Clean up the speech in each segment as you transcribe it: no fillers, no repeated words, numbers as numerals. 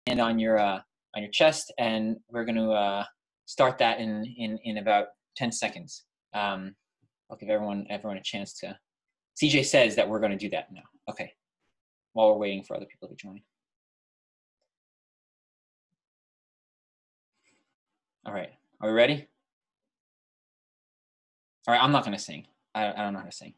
hand on your chest, and we're going to start that in about 10 seconds. I'll give everyone a chance to. CJ says that we're going to do that now. Okay. While we're waiting for other people to join. All right. Are we ready? All right. I'm not going to sing. I don't know how to sing.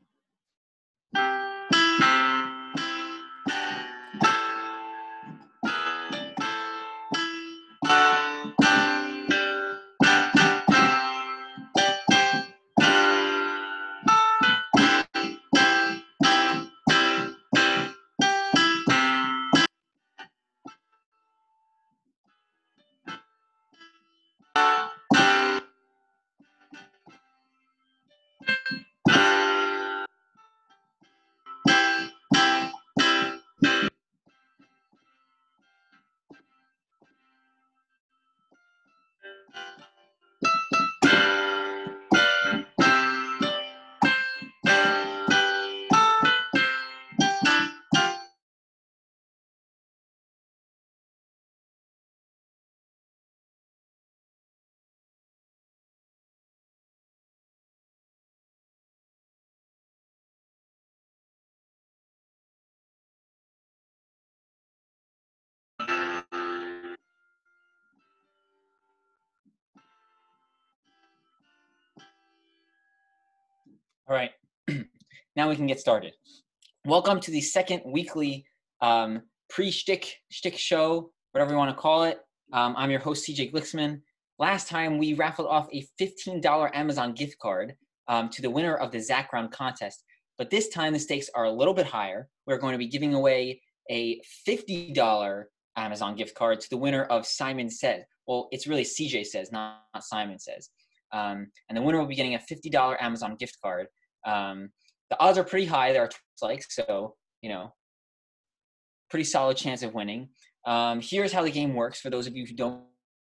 All right, now we can get started. Welcome to the second weekly pre-Shtick show, whatever you want to call it. I'm your host, CJ Glixman. Last time we raffled off a $15 Amazon gift card to the winner of the Zack round contest. But this time the stakes are a little bit higher. We're going to be giving away a $50 Amazon gift card to the winner of Simon Says. Well, it's really CJ Says, not Simon Says. And the winner will be getting a $50 Amazon gift card. The odds are pretty high. There are 12 likes, so, pretty solid chance of winning. Here's how the game works for those of you who don't.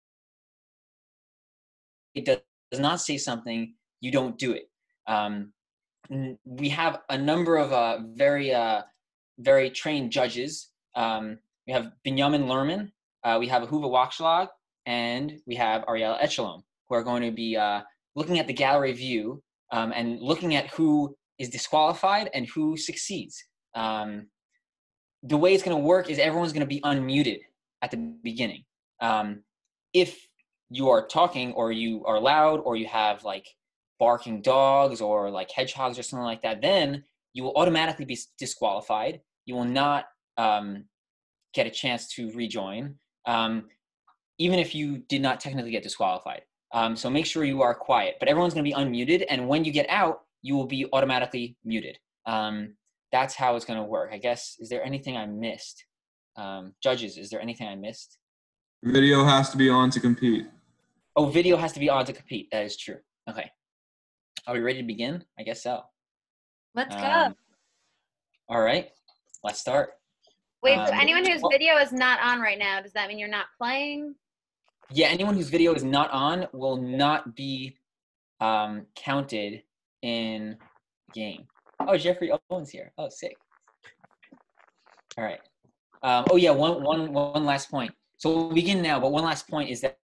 It does not say something, you don't do it. We have a number of very trained judges. We have Benjamin Lerman, we have Ahuva Wakshlag, and we have Ariella Echelon, who are going to be looking at the gallery view and looking at who is disqualified and who succeeds. The way it's going to work is everyone's going to be unmuted at the beginning. If you are talking or you are loud or you have like barking dogs or like hedgehogs or something like that, then you will automatically be disqualified. You will not get a chance to rejoin, even if you did not technically get disqualified. So make sure you are quiet, but everyone's going to be unmuted. And when you get out, you will be automatically muted. That's how it's going to work. I guess, is there anything I missed? Judges, is there anything I missed? Video has to be on to compete. Oh, video has to be on to compete. That is true. Okay. Are we ready to begin? I guess so. Let's go. All right. Let's start. Wait, so anyone whose video is not on right now, does that mean you're not playing? Yeah, anyone whose video is not on will not be counted in the game. Oh, Jeffery Owen's here. Oh, sick. All right. Oh yeah, one last point. So we'll begin now, but one last point is that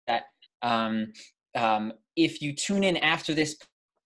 if you tune in after this.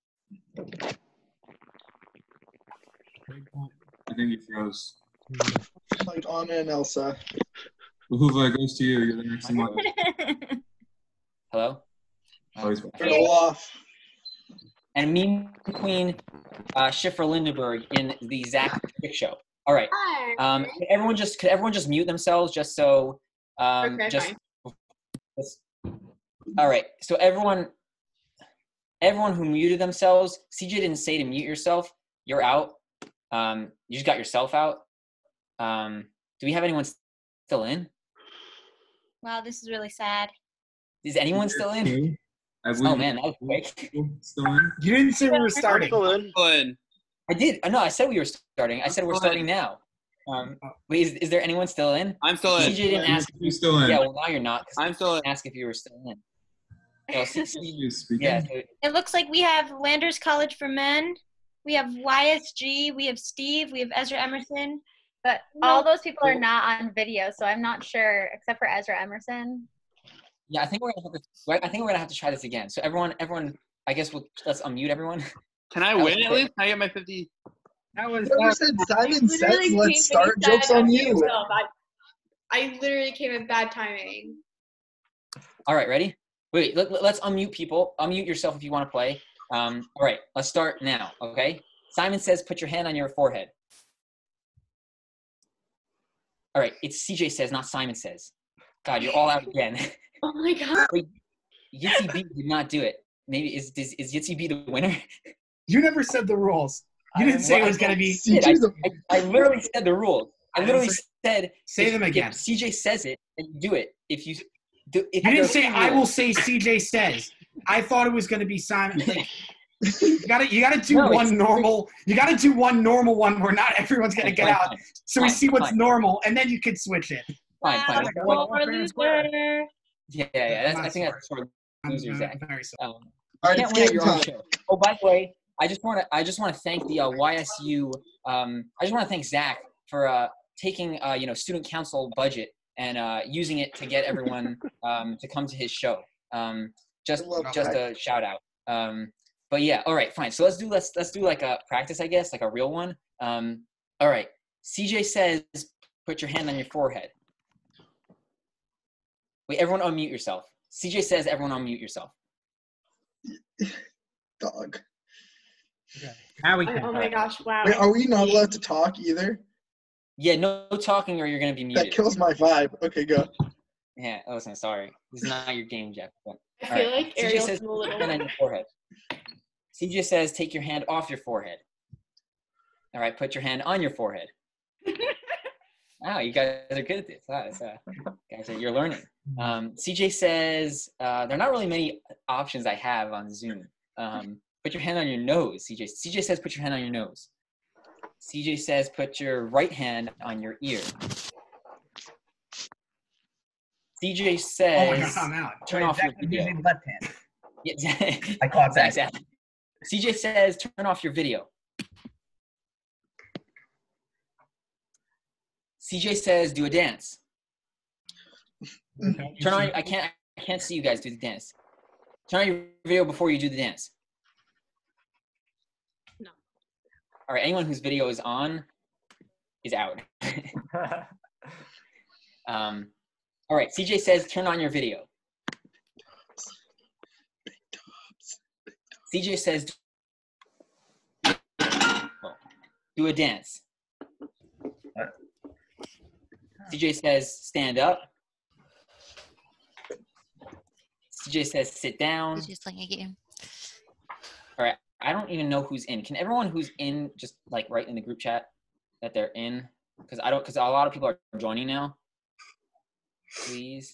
I think he froze. Like Anna and Elsa. Ahuva, it goes to you. You're the next one. Hello? Off. And me, Queen, Shifra Lindenberg in the Zack show. All right. Could everyone just mute themselves just so Okay, just fine. All right. So everyone who muted themselves, CJ didn't say to mute yourself. You're out. You just got yourself out. Do we have anyone still in? Wow, this is really sad. Is anyone still in? Oh man, that was quick. Still in? You didn't say we were starting. Still in. I did. No, I said we were starting. I said we're starting now. Wait, is there anyone still in? I'm still in. CJ didn't ask. You're still in. Yeah, well now you're not. I'm still in. Ask if you were still in. No, Yeah. So, It looks like we have Landers College for Men. We have YSG. We have Steve. We have Ezra Emerson. But all those people are not on video, so I'm not sure, except for Ezra Emerson. Yeah, I think we're gonna have to try this again. So everyone, I guess let's unmute everyone. Can I win at least? Can I get my 50? Whoever said Simon says let's start, joke's on you. I literally came at bad timing. All right, ready? Wait, let's unmute people. Unmute yourself if you want to play. All right, let's start now, okay? Simon says put your hand on your forehead. All right, it's CJ says, not Simon says. God, you're all out again. Oh my god. Wait, Yitzy B did not do it. Maybe is Yitzy B the winner? You never said the rules. You didn't say it was going to be. I literally said the rules. I literally said. Say them again. If CJ says it, and you do it. If you didn't say I will say CJ says. I thought it was going to be Simon. You gotta do one normal. You gotta do one normal one where not everyone's gonna get out. So we see what's normal, and then you can switch it. Fine. Loser. Yeah. I think that's sort of loser, Zach. All right, Can't win at your own show. Oh, by the way, I just want to thank the YSU. I just want to thank Zack for taking student council budget and using it to get everyone to come to his show. Just a shout out. But yeah, all right, fine. So let's do like a practice, I guess, like a real one. All right. CJ says, put your hand on your forehead. Wait, everyone unmute yourself. CJ says, everyone unmute yourself. Dog. Okay. Now we can. Oh my gosh! Wow. Wait, are we not allowed to talk either? Yeah, no talking or you're gonna be muted. That kills my vibe. Okay, go. Yeah, listen, sorry. This is not your game, Jeff. But, I feel like CJ Ariel's says, a little. put your hand on your forehead. CJ says, take your hand off your forehead. All right, put your hand on your forehead. Wow, you guys are good at this. Guys, you're learning. CJ says, there are not really many options I have on Zoom. Put your hand on your nose, CJ. CJ says, put your hand on your nose. CJ says, put your right hand on your ear. CJ says, turn off your video. Left hand. Yeah, I caught that. Exactly. CJ says, turn off your video. CJ says, do a dance. Turn on. I can't see you guys do the dance. Turn on your video before you do the dance. No. All right. Anyone whose video is on is out. All right. CJ says, turn on your video. CJ says, do a dance. CJ says, stand up. CJ says, sit down. It's just like a game. All right. I don't even know who's in. Can everyone who's in just like write in the group chat that they're in? Because a lot of people are joining now. Please.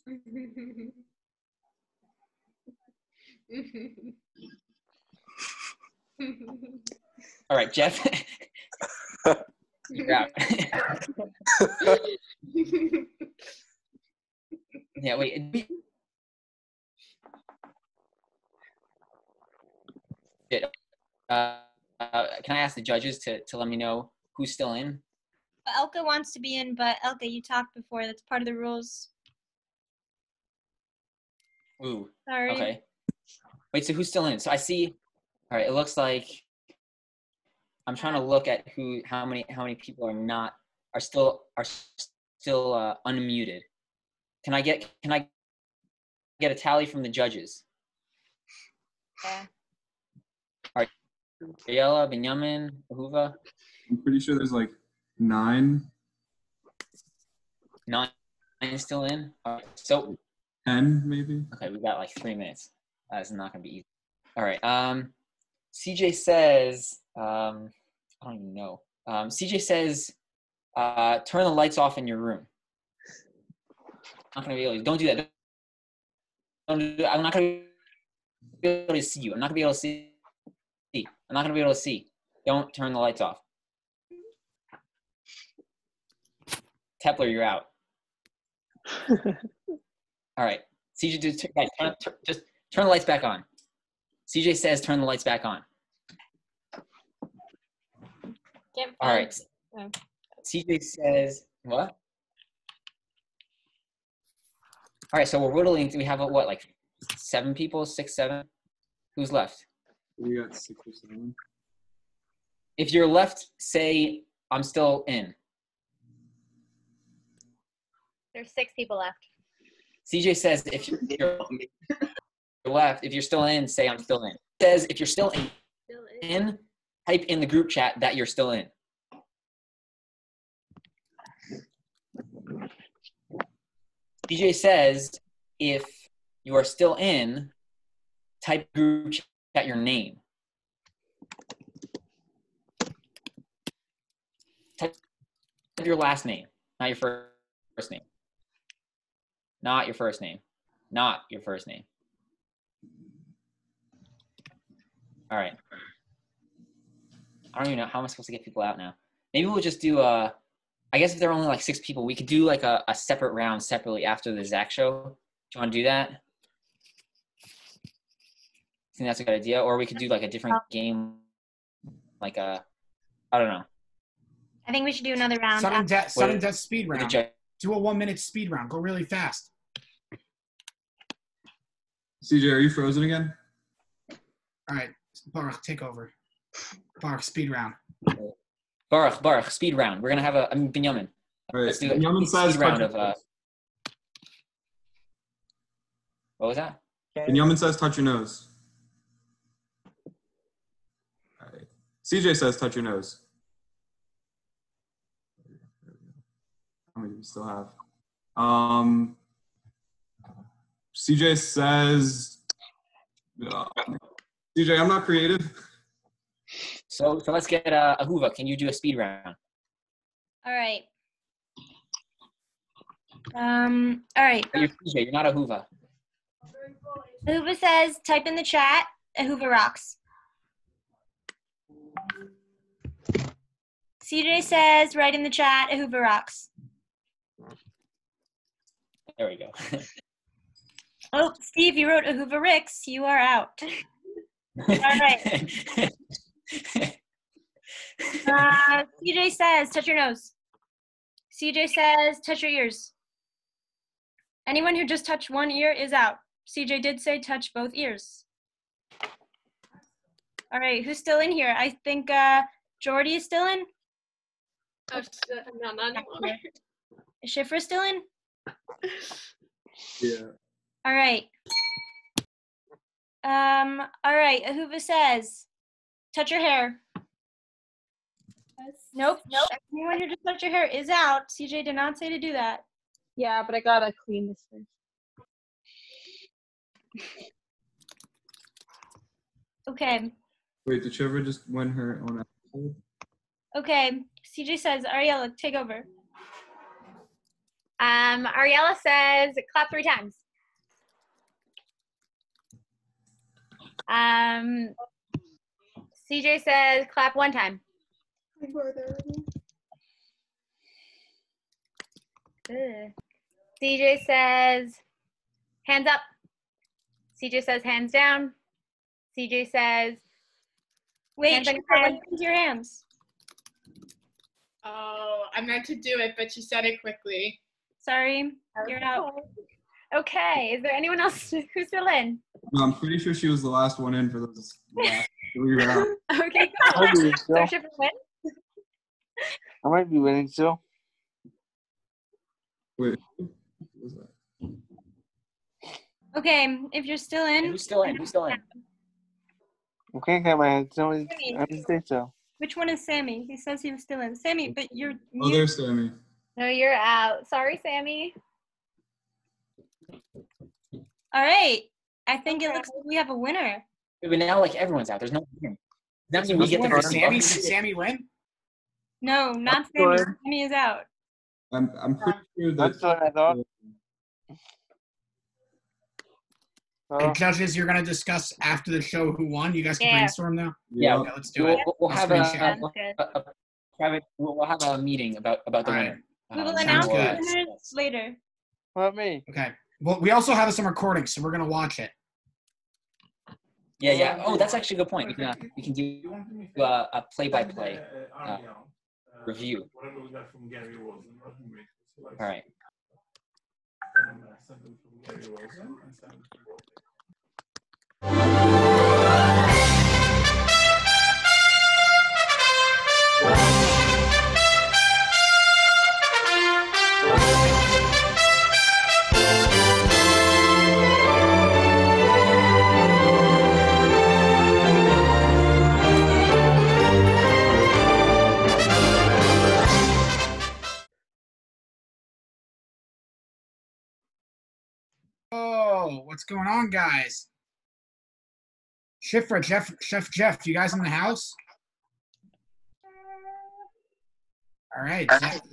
All right, Jeff. You're out. Yeah, wait. Can I ask the judges to let me know who's still in? Elka wants to be in, but Elka, you talked before. That's part of the rules. Ooh. Sorry. Okay. Wait, so who's still in? So I see. All right. It looks like I'm trying to look at how many people are still unmuted. Can I get a tally from the judges? Yeah. All right. Ariella, Benjamin, Ahuva. I'm pretty sure there's like 9. 9 still in. All right. So 10 maybe. Okay, we've got like 3 minutes. This is not gonna be easy. All right. CJ says, I don't even know. CJ says, turn the lights off in your room. I'm not gonna be able to. Don't do that. Don't do that. I'm not gonna be able to see you. I'm not gonna be able to see. I'm not gonna be able to see. Don't turn the lights off. Tepler, you're out. All right. CJ, just turn the lights back on. CJ says turn the lights back on. All right. CJ says what? All right, so we're whittling. We have what, like 7 people, 6, 7? Who's left? We got 6 or 7. If you're left, say I'm still in. There's 6 people left. CJ says if you're left, if you're still in, say I'm still in. Says if you're still in, type in the group chat that you're still in. CJ says if you are still in, type group chat your name. Type your last name, not your first name. Not your first name. Not your first name. All right. I don't even know how am I supposed to get people out now. Maybe we'll just do I guess if there are only like 6 people, we could do like a separate round separately after the Zack show. Do you want to do that? I think that's a good idea. Or we could do like a different game, like I don't know. I think we should do another round. Sudden death speed round. Do a 1-minute speed round. Go really fast. CJ, are you frozen again? All right, Baruch, take over. Baruch, speed round. Baruch, speed round. We're gonna have Binyamin. All right. Let's do a Binyamin says speed round of. What was that? Binyamin says touch your nose. All right. CJ says touch your nose. How many do we still have? CJ says, CJ, I'm not creative. So let's get Ahuva. Can you do a speed round? All right. All right. You're CJ. You're not Ahuva. Ahuva says, type in the chat, Ahuva rocks. CJ says, write in the chat, Ahuva rocks. There we go. Oh, Steve, you wrote Ahuva Ricks. You are out. All right. CJ says, touch your nose. CJ says, touch your ears. Anyone who just touched one ear is out. CJ did say touch both ears. All right, who's still in here? I think Jordy is still in. Oh, no, not anymore. Is Shifra still in? Yeah. All right. All right, Ahuva says, touch your hair. Nope. Anyone who just touched your hair is out. CJ did not say to do that. Yeah, but I gotta clean this first. Okay. Wait, did Shifra just win her own episode? Okay. CJ says, Ariella, take over. Ariella says, clap 3 times. CJ says, clap 1 time. CJ says, hands up. CJ says, hands down. CJ says, wait, raise your hands. Oh, I meant to do it, but she said it quickly. Sorry, you're out. Okay, is there anyone else who's still in? No, I'm pretty sure she was the last one in for those last 3 rounds. Okay, I'll be so still. Shifra win? I might be winning still. Wait, what was that? Okay, if you're still in. Who's still in? Who's still in? Okay, my somebody. I didn't say so. Which one is Sammy? He says he was still in. Sammy, but you're Oh, mute. there's Sammy. No, you're out. Sorry, Sammy. All right. I think it looks like we have a winner. But now, like, everyone's out. There's no winner. That means we get the Winner. first Sammy win? No, not I'm Sammy. sure. Sammy is out. I'm pretty sure that. That's what I thought. And judges, you're going to discuss after the show who won. You guys can Yeah. brainstorm now. Yeah, Okay, let's do it. we'll have I'll screen share. a private. We'll have a meeting about the All right. winner. We will sounds announce the good. winners later. What about me? Okay. Well, we also have some recordings, so we're going to watch it. Yeah. Oh, that's actually a good point. We can do a play-by-play. review. All right. Oh, what's going on, guys? Shifra, Chef Jeff, you guys in the house? All right.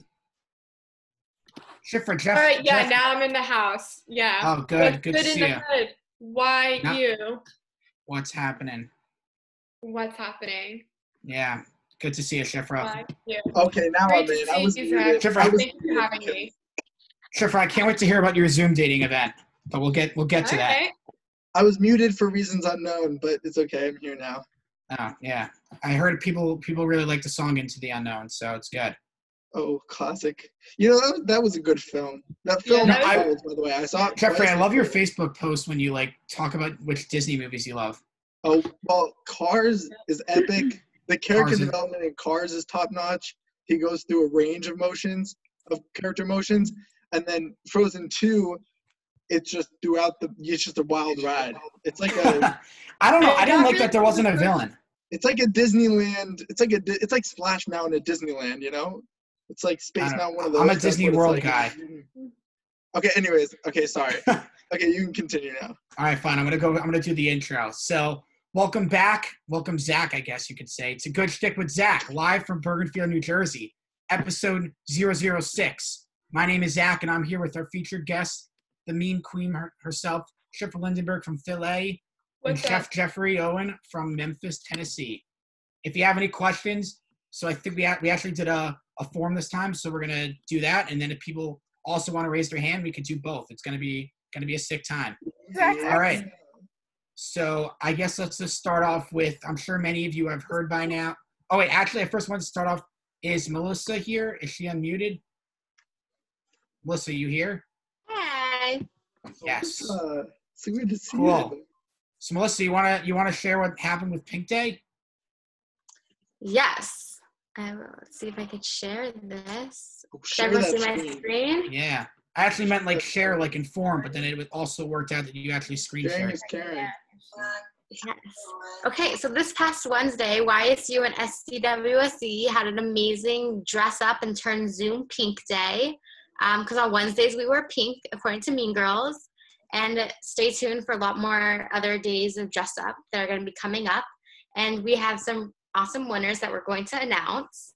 Shifra, Jeff. All right, yeah, Jeff. now I'm in the house. Yeah. Oh, good. Good to in see the you. hood. Why No. you? What's happening? What's happening? Yeah. Good to see you, Shifra. Why you? Okay, now Great I'm to in. I see was you, muted. Zack. I was Thank you for having me. Shifra, I can't wait to hear about your Zoom dating event, but we'll get to that. Okay. I was muted for reasons unknown, but it's okay. I'm here now. Oh, yeah. I heard people really like the song Into the Unknown, so it's good. Oh, classic. You know, that was a good film. That film, Yeah, that was, by the way. I saw it Jeffrey, twice I love your before. Facebook post when you talk about which Disney movies you love. Oh, well, Cars is epic. The character Cars is- development in Cars is top notch. He goes through a range of character emotions. And then Frozen 2, it's just it's just a wild ride. It's like a I don't know. I I didn't got like that there wasn't a really- villain. it's like a Disneyland. It's like Splash Mountain at Disneyland, you know? It's like Space Mountain, one of those. I'm a That's Disney what it's World like. guy. Okay, anyways. Okay, sorry. Okay, you can continue now. All right, fine. I'm gonna do the intro. So, welcome back. Welcome, Zack, I guess you could say. It's a Good Shtick with Zack, live from Bergenfield, New Jersey, episode 006. My name is Zack, and I'm here with our featured guest, the meme queen herself, Shifra Lindenberg from Philly, and What's Chef up? Jeffery Owen from Memphis, Tennessee. If you have any questions, so I think we actually did a form this time, so we're gonna do that, and then if people also want to raise their hand, we could do both. It's gonna be a sick time. All right. So I guess let's just start off with, I'm sure many of you have heard by now. Oh wait, actually I first want to start off, is Melissa here? Is she unmuted? Melissa, you here? Hi. Yes. So good to see Cool. you. So Melissa, you wanna share what happened with Pink Day? Yes. I will see if I could share this. Share Can everyone that see my screen? Yeah. I actually meant share in form, but then it also worked out that you actually screen Sharing shared. is caring. Yes. Okay, so this past Wednesday, YSU and SCWSE had an amazing dress up and turn Zoom Pink Day. Because on Wednesdays we wear pink, according to Mean Girls. And stay tuned for a lot more other days of dress up that are going to be coming up. And we have some awesome winners that we're going to announce.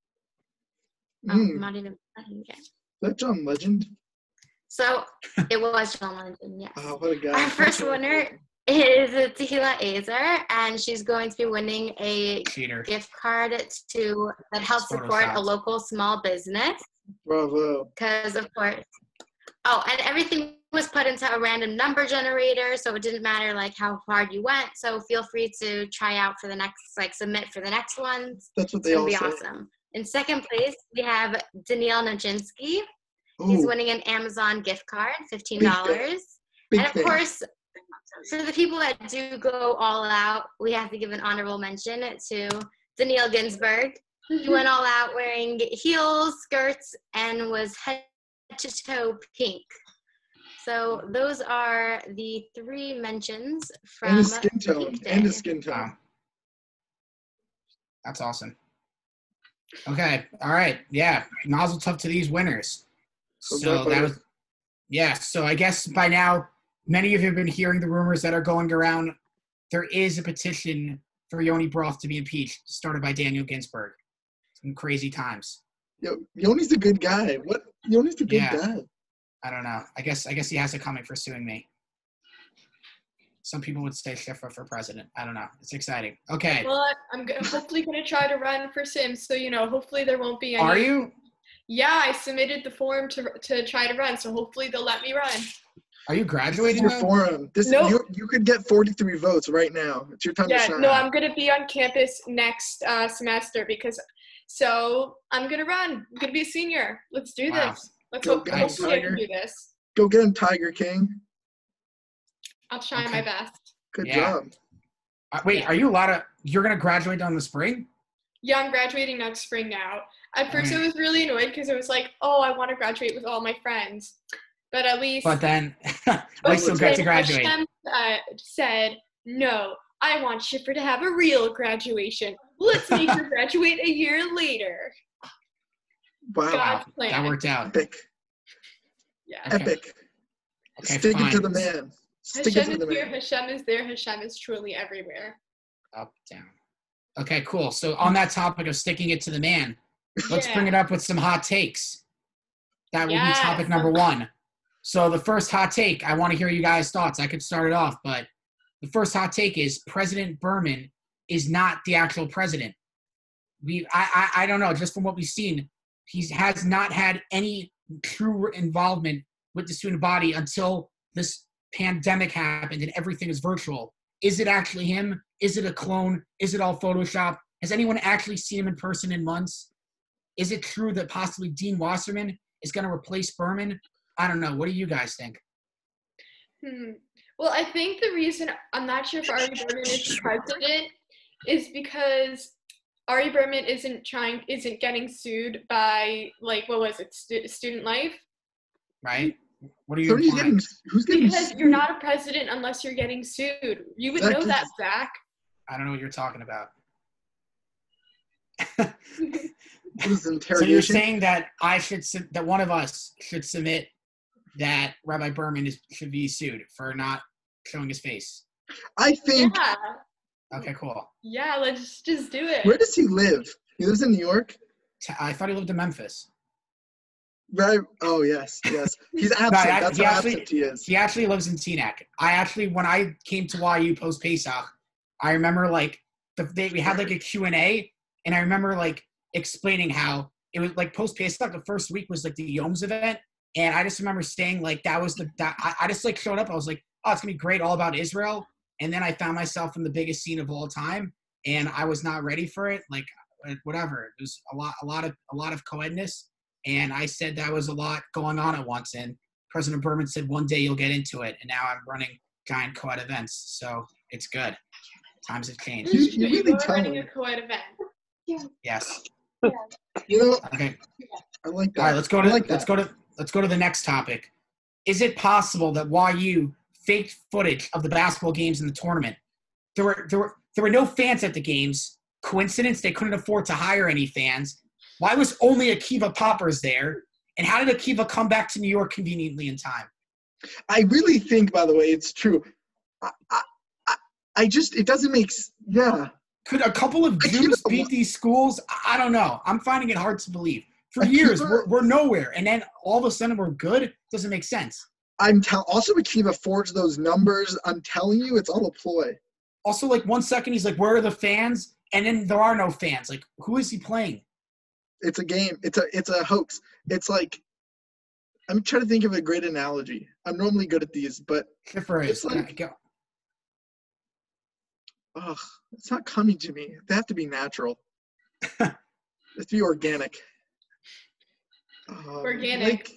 I'm not even playing yet. Is that John Legend? So it was John Legend, yes. Oh, what a guy. Our first winner is Tehila Azer, and she's going to be winning a Cheater. gift card that helps support a local small business. Bravo. Because, of course, and everything was put into a random number generator, so it didn't matter how hard you went. So feel free to try out for the next, submit for the next ones. That's what It's they all gonna say. be awesome. In second place, we have Danielle Najinski. He's winning an Amazon gift card, $15. Big And of fan. course, for the people that do go all out, we have to give an honorable mention to Danielle Ginsburg. He went all out wearing heels, skirts, and was head to toe pink. So those are the 3 mentions from And a skin tone. Pink Day. And a skin tone. Wow. That's awesome. Okay. All right. Yeah. Nozzle tough to these winners. So that was, yeah. So I guess by now, many of you have been hearing the rumors that are going around. There is a petition for Yoni Broth to be impeached, started by Daniel Ginsburg. Some crazy times. Yo, Yoni's a good guy. What? Yoni's a good guy. I don't know. I guess he has it coming for suing me. Some people would say Shifra for president. I don't know. It's exciting. Okay. Well, I'm hopefully going to try to run for Sims, so, hopefully there won't be any. Are you? Yeah, I submitted the form to try to run, so hopefully they'll let me run. Are you graduating? This is your forum. You could get 43 votes right now. It's your time to shine. No, I'm going to be on campus next semester because So I'm gonna run. I'm gonna be a senior. Let's do Wow. this. Let's Go hope get him, hopefully I can Tiger. do this. Go get him, Tiger King. I'll try Okay. my best. Good Yeah. job. Wait, are you you're going to graduate in the spring? Yeah, I'm graduating next spring now. At first, I was really annoyed because it was like, oh, I want to graduate with all my friends. But at least, But then, at least you'll get to graduate. Hashem said, no, I want Shifra to have a real graduation. Let's make her graduate a year later. Wow. God's plan. That worked out. Epic. Yeah. Okay. Epic. Okay, Stick it fine. to the man. Stick it Hashem to the is here, man. Hashem is there, Hashem is truly everywhere. Up, down. Okay, cool. So on that topic of sticking it to the man, let's Yeah. bring it up with some hot takes. That will Yes. be topic number 1. So the first hot take, I want to hear you guys' thoughts. I could start it off, but the first hot take is President Berman is not the actual president. I don't know, just from what we've seen, he has not had any true involvement with the student body until this pandemic happened and everything is virtual. Is it actually him? Is it a clone? Is it all Photoshop? Has anyone actually seen him in person in months? Is it true that possibly Dean Wasserman is going to replace Berman? I don't know. What do you guys think? Well, I think the reason I'm not sure if Ari Berman is president is because Ari Berman isn't getting sued by, like, what was it, Student Life? Right? What are you implying? Who's getting Because sued? you're not a president unless you're getting sued. You would Zach, know this that, is- Zach. I don't know what you're talking about. This is So interrogation. you're saying that that one of us should submit that Rabbi Berman should be sued for not showing his face? I think. Yeah. Okay, cool. Yeah, let's just do it. Where does he live? He lives in New York. I thought he lived in Memphis. Right. Oh yes, yes. He's absent. That's how absent he is. He actually lives in Teaneck. When I came to YU post Pesach, I remember like we had like a Q&A, and I remember like explaining how it was like post Pesach. The first week was like the Yoms event, and I just remember saying like that was I just like showed up. I was like, oh, it's gonna be great, all about Israel. And then I found myself in the biggest scene of all time, and I was not ready for it. Like whatever, it was a lot of co-edness. And I said that was a lot going on at once. And President Berman said, one day you'll get into it. And now I'm running giant co-ed events. So it's good. Times have changed. You really are tell running him. a co-ed event. Yes. You know, Okay. I like that. All right, let's go to the next topic. Is it possible that YU faked footage of the basketball games in the tournament? There were no fans at the games. Coincidence? They couldn't afford to hire any fans. Why was only Akiva Poppers there? And how did Akiva come back to New York conveniently in time? I really think, by the way, it's true. It doesn't make yeah. Could a couple of Jews beat these schools? I don't know. I'm finding it hard to believe. For years, we're nowhere. And then all of a sudden we're good? Doesn't make sense. Also, Akiva forged those numbers. I'm telling you, it's all a ploy. Also, like 1 second, he's like, where are the fans? And then there are no fans. Like, who is he playing? It's a game. It's a hoax. It's like, I'm trying to think of a great analogy. I'm normally good at these, but Shifra is. it's like, it's not coming to me. They have to be natural. Let's be organic. Organic.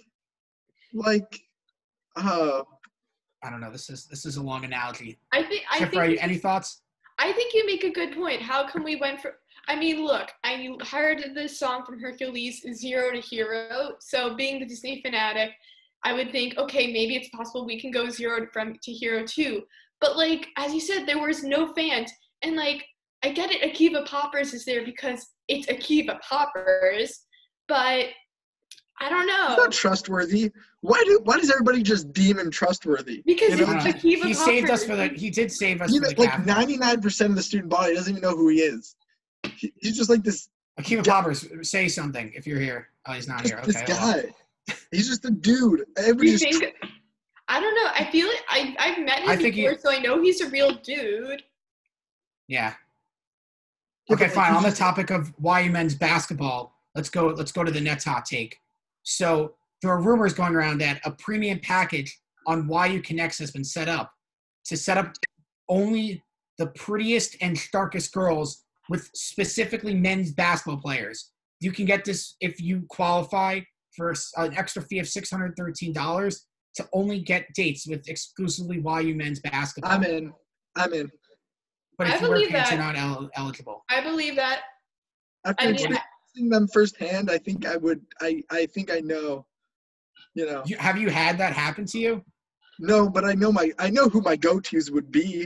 I don't know. This is a long analogy. Shifra, any thoughts? I think you make a good point. How come we went for? I mean, look, I heard this song from Hercules, Zero to Hero. So being the Disney fanatic, I would think, okay, maybe it's possible we can go zero to hero too. But like, as you said, there was no fans. And like, I get it, Akiva Poppers is there because it's Akiva Poppers, but I don't know. He's not trustworthy. Why does everybody just deem him trustworthy? Because it's Akiva Poppers. He saved us he did save us. Like 99% of the student body doesn't even know who he is. He's just like this. Akiva Poppers, say something if you're here. Oh, he's not here. Okay. This guy. He's just a dude. I don't know. I feel it. I've met him before, so I know he's a real dude. Yeah. Okay, fine. On the topic of YU men's basketball, let's go to the Nets hot take. So there are rumors going around that a premium package on YU Connects has been set up to set up only the prettiest and starkest girls with specifically men's basketball players. you can get this if you qualify for an extra fee of $613 to only get dates with exclusively YU men's basketball. I'm in. But I if you wear believe pants, that. you're not eligible. I believe that. After experiencing them firsthand, I think I would. I think I know. You know. Have you had that happen to you? No, but I know who my go-tos would be.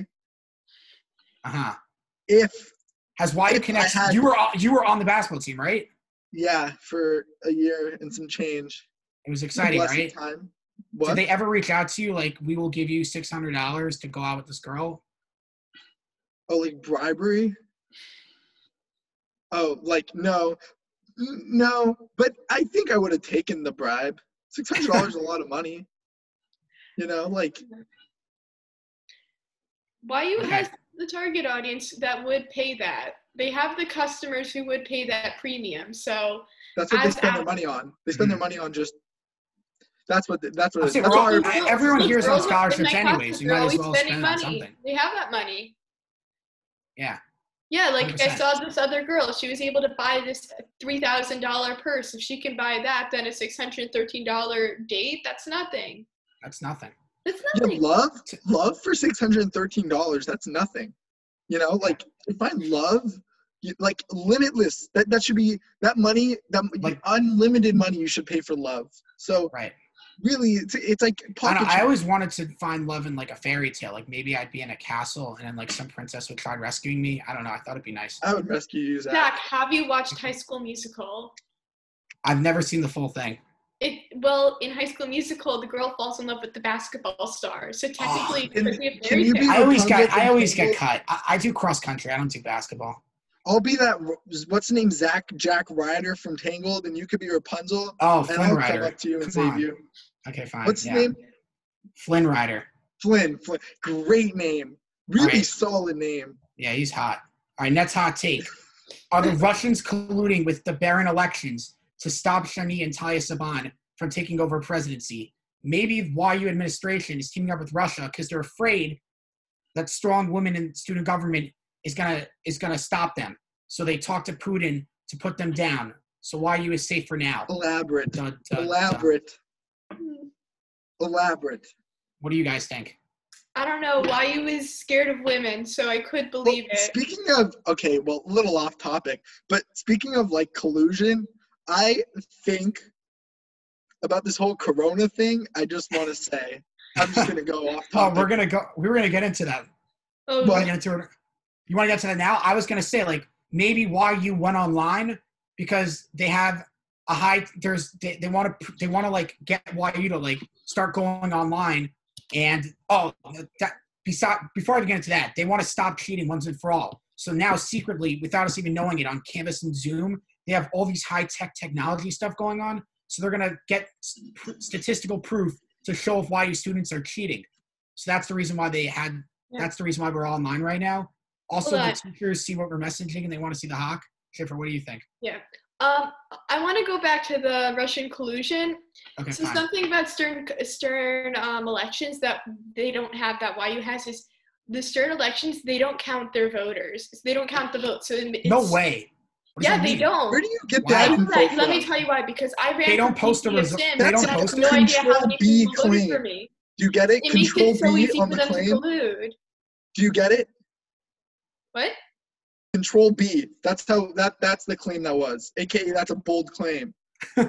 If Has YU Connects? You were on the basketball team, right? Yeah, for a year and some change. It was exciting, right? Time. What? Did they ever reach out to you like, we will give you $600 to go out with this girl? Oh, like bribery? Oh, like no, but I think I would have taken the bribe. $600 is a lot of money. You know, like. YU has the target audience that would pay that. They have the customers who would pay that premium. So that's what they spend their money on. They spend their money on just. That's what. Everyone here is on scholarships anyway, so you might as well spend money. on something. They have that money. Yeah. Yeah, like 100%. I saw this other girl. She was able to buy this $3,000 purse. If she can buy that, then a $613 date, that's nothing. That's nothing. That's nothing. Yeah, love for $613. That's nothing. You know, like if I love, like limitless. That should be that money. Like unlimited money you should pay for love. So right. Really, it's like I always wanted to find love in like a fairy tale. Like maybe I'd be in a castle and then like some princess would try rescuing me. I don't know. I thought it'd be nice. I would rescue you, Zack. Zack, have you watched High School Musical? I've never seen the full thing. Well, in High School Musical, the girl falls in love with the basketball star. So technically, I always get cut. I do cross country. I don't do basketball. I'll be that. What's the name? Jack Ryder from Tangled, and you could be Rapunzel. Oh, and Flynn I'll Rider. come up to you and save you. Okay, fine. What's his name? Flynn Rider. Flynn. Great name. Really solid name. Yeah, he's hot. All right, next hot take. Are the Russians colluding with the Barron elections to stop Shani and Talia Saban from taking over presidency? Maybe YU administration is teaming up with Russia because they're afraid that strong women in student government is gonna stop them. So they talk to Putin to put them down. So YU is safe for now. Elaborate. Elaborate. What do you guys think? I don't know. YU is scared of women, so I could believe it. Speaking of, a little off topic, but speaking of like collusion, I think about this whole Corona thing. I just want to say, I'm just gonna go off topic. We were gonna get into that. Oh, you want to get into that now? I was gonna say like maybe YU went online because they have a high. They want to like get YU to like start going online, and before I get into that, they want to stop cheating once and for all. So now secretly, without us even knowing it, on Canvas and Zoom, they have all these high-tech technology stuff going on. So they're gonna get statistical proof to show if YU students are cheating. So that's the reason why That's the reason why we're all online right now. Also, the teachers see what we're messaging and they want to see the hawk. Shifra, what do you think? Yeah. I want to go back to the Russian collusion. Okay, so fine. Something about Stern elections that they don't have that YU has is the Stern elections, they don't count their voters. They don't count the votes. So no way. Yeah, they don't. Where do you get that info from? Let me tell you why. Because I ran. They don't post the results. They don't post no idea how many people voted for me. Do you get it? It Control makes it so B easy on for the them claim. to collude. Do you get it? What? Control B. That's the claim that was. AKA that's a bold claim. I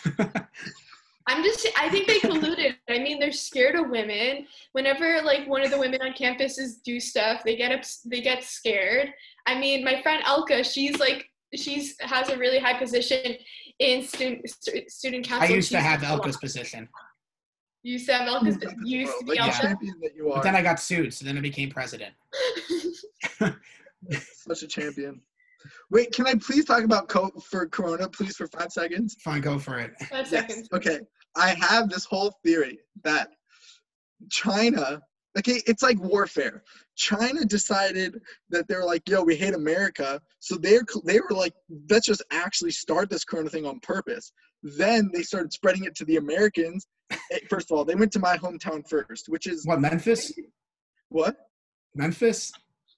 think they colluded. I mean, they're scared of women. Whenever like one of the women on campuses do stuff, they get scared. I mean, my friend Elka, she has a really high position in student council. I used to have Elka's position. You used to have Elka's. You used to be Elka. Champion that you are. But then I got sued, so then I became president. Such a champion. Wait, can I please talk about for Corona, please, for 5 seconds? Fine, go for it. 5 seconds. Okay, I have this whole theory that China, okay, it's like warfare. China decided that they're like, yo, we hate America. So they were like, let's just actually start this Corona thing on purpose. Then they started spreading it to the Americans. First of all, they went to my hometown first, which is what, Memphis? What? Memphis?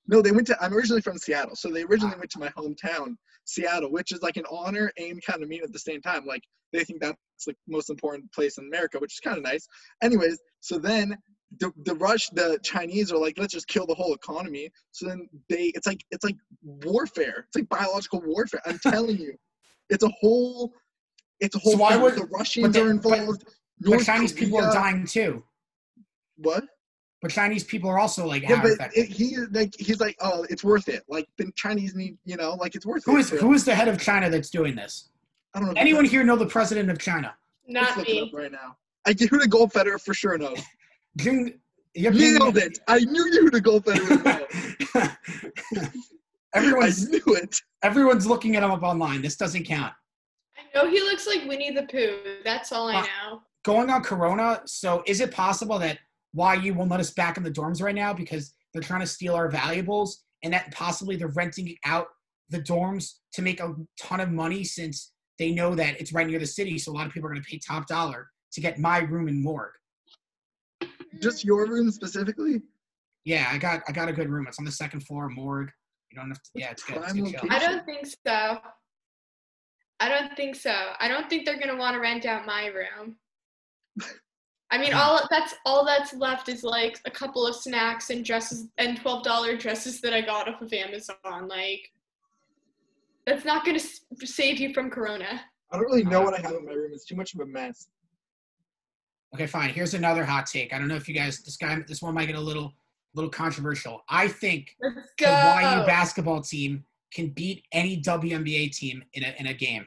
No, I'm originally from Seattle, so they originally went to my hometown, Seattle, which is like an honor and kind of mean at the same time. Like, they think that's like the most important place in America, which is kind of nice. Anyways, so then the Chinese are like, let's just kill the whole economy. So then it's like warfare. It's like biological warfare. I'm telling you, it's a whole So why thing. would The Russians are involved. But Chinese people are dying too. What? But Chinese people are also like Yeah, but affected. he's like, oh, it's worth it. Like, the Chinese need, like, it's worth it. Who is the head of China that's doing this? I don't know. Anyone here know the president of China? Not Let's look it me. up right now. Yehuda Goldfeder for sure knows. Nailed it. I knew Yehuda Goldfeder would know. I knew it. Everyone's looking at him up online. This doesn't count. I know he looks like Winnie the Pooh. That's all I know. Going on Corona, so is it possible that YU won't let us back in the dorms right now because they're trying to steal our valuables, and that possibly they're renting out the dorms to make a ton of money since they know that it's right near the city, so a lot of people are going to pay top dollar to get my room in morgue. Just your room specifically? Yeah, I got a good room. It's on the second floor, morgue. You don't have to. Yeah, it's good. It's good chill. I don't think so. I don't think they're gonna want to rent out my room. I mean, all that's left is like a couple of snacks and dresses and $12 dresses that I got off of Amazon. Like, that's not gonna save you from Corona. I don't really know what I have in my room. It's too much of a mess. Okay, fine. Here's another hot take. I don't know if you guys, this one might get a little controversial. I think the YU basketball team can beat any WNBA team in a game.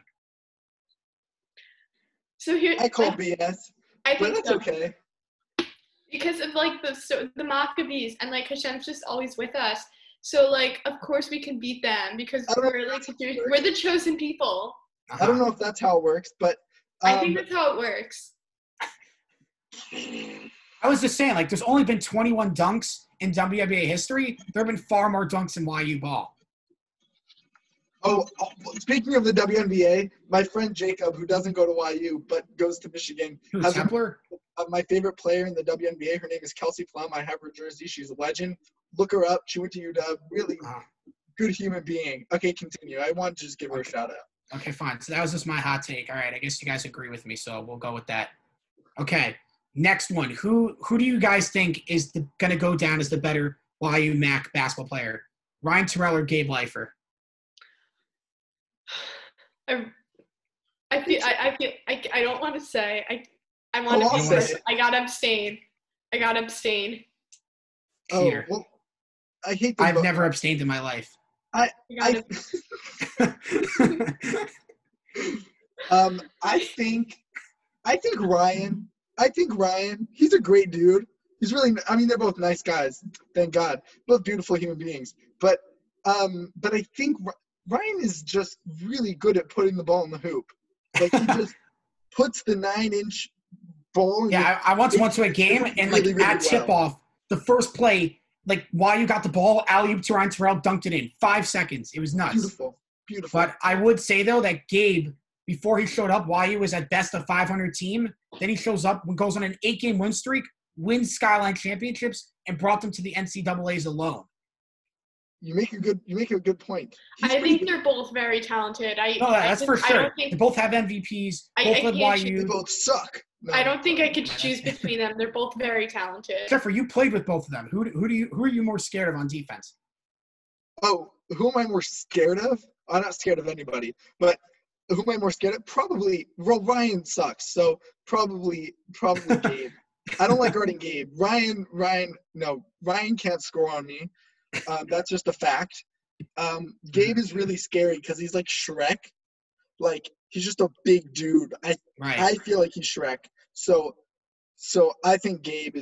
So here, I call BS. I think that's so. Okay. Because of like the Maccabees and like Hashem's just always with us. So like, of course we can beat them because we're the chosen people. I don't know if that's how it works, but I think that's how it works. I was just saying, like, there's only been 21 dunks in WNBA history. There have been far more dunks in YU ball. Oh, speaking of the WNBA, my friend Jacob, who doesn't go to YU but goes to Michigan, has my favorite player in the WNBA. Her name is Kelsey Plum. I have her jersey. She's a legend. Look her up. She went to UW. Really good human being. Okay, continue. I wanted to just give her a shout out. Okay, fine. So that was just my hot take. All right, I guess you guys agree with me, so we'll go with that. Okay, next one. Who do you guys think is going to go down as the better YU MAC basketball player? Ryan Terrell or Gabe Lifer? I don't want to say. I want to be first. I gotta abstain. Oh, well, I hate I've never abstained in my life. I think Ryan. He's a great dude. He's really. I mean, they're both nice guys. Thank God, both beautiful human beings. But I think Ryan is just really good at putting the ball in the hoop. Like, he just puts the 9-inch ball. Yeah, I once went to a game and really, like, at tip-off, the first play, like, while you got the ball, alley-oop to Ryan Terrell, dunked it in 5 seconds. It was nuts. Beautiful. But I would say, though, that Gabe, before he showed up, YU was at best a 500 team. Then he shows up, goes on an 8-game win streak, wins Skyline Championships, and brought them to the NCAAs alone. You make a good point. I think they're both very talented. That's for sure. They both have MVPs. Both led YU. They both suck. No. I don't think I could choose between them. They're both very talented. Jeffery, you played with both of them. Who are you more scared of on defense? Oh, who am I more scared of? I'm not scared of anybody, but who am I more scared of? Probably. Well, Ryan sucks, so probably Gabe. I don't like guarding Gabe. Ryan can't score on me. That's just a fact. Gabe is really scary because he's like Shrek. Like, he's just a big dude. I feel like he's Shrek. So I think Gabe,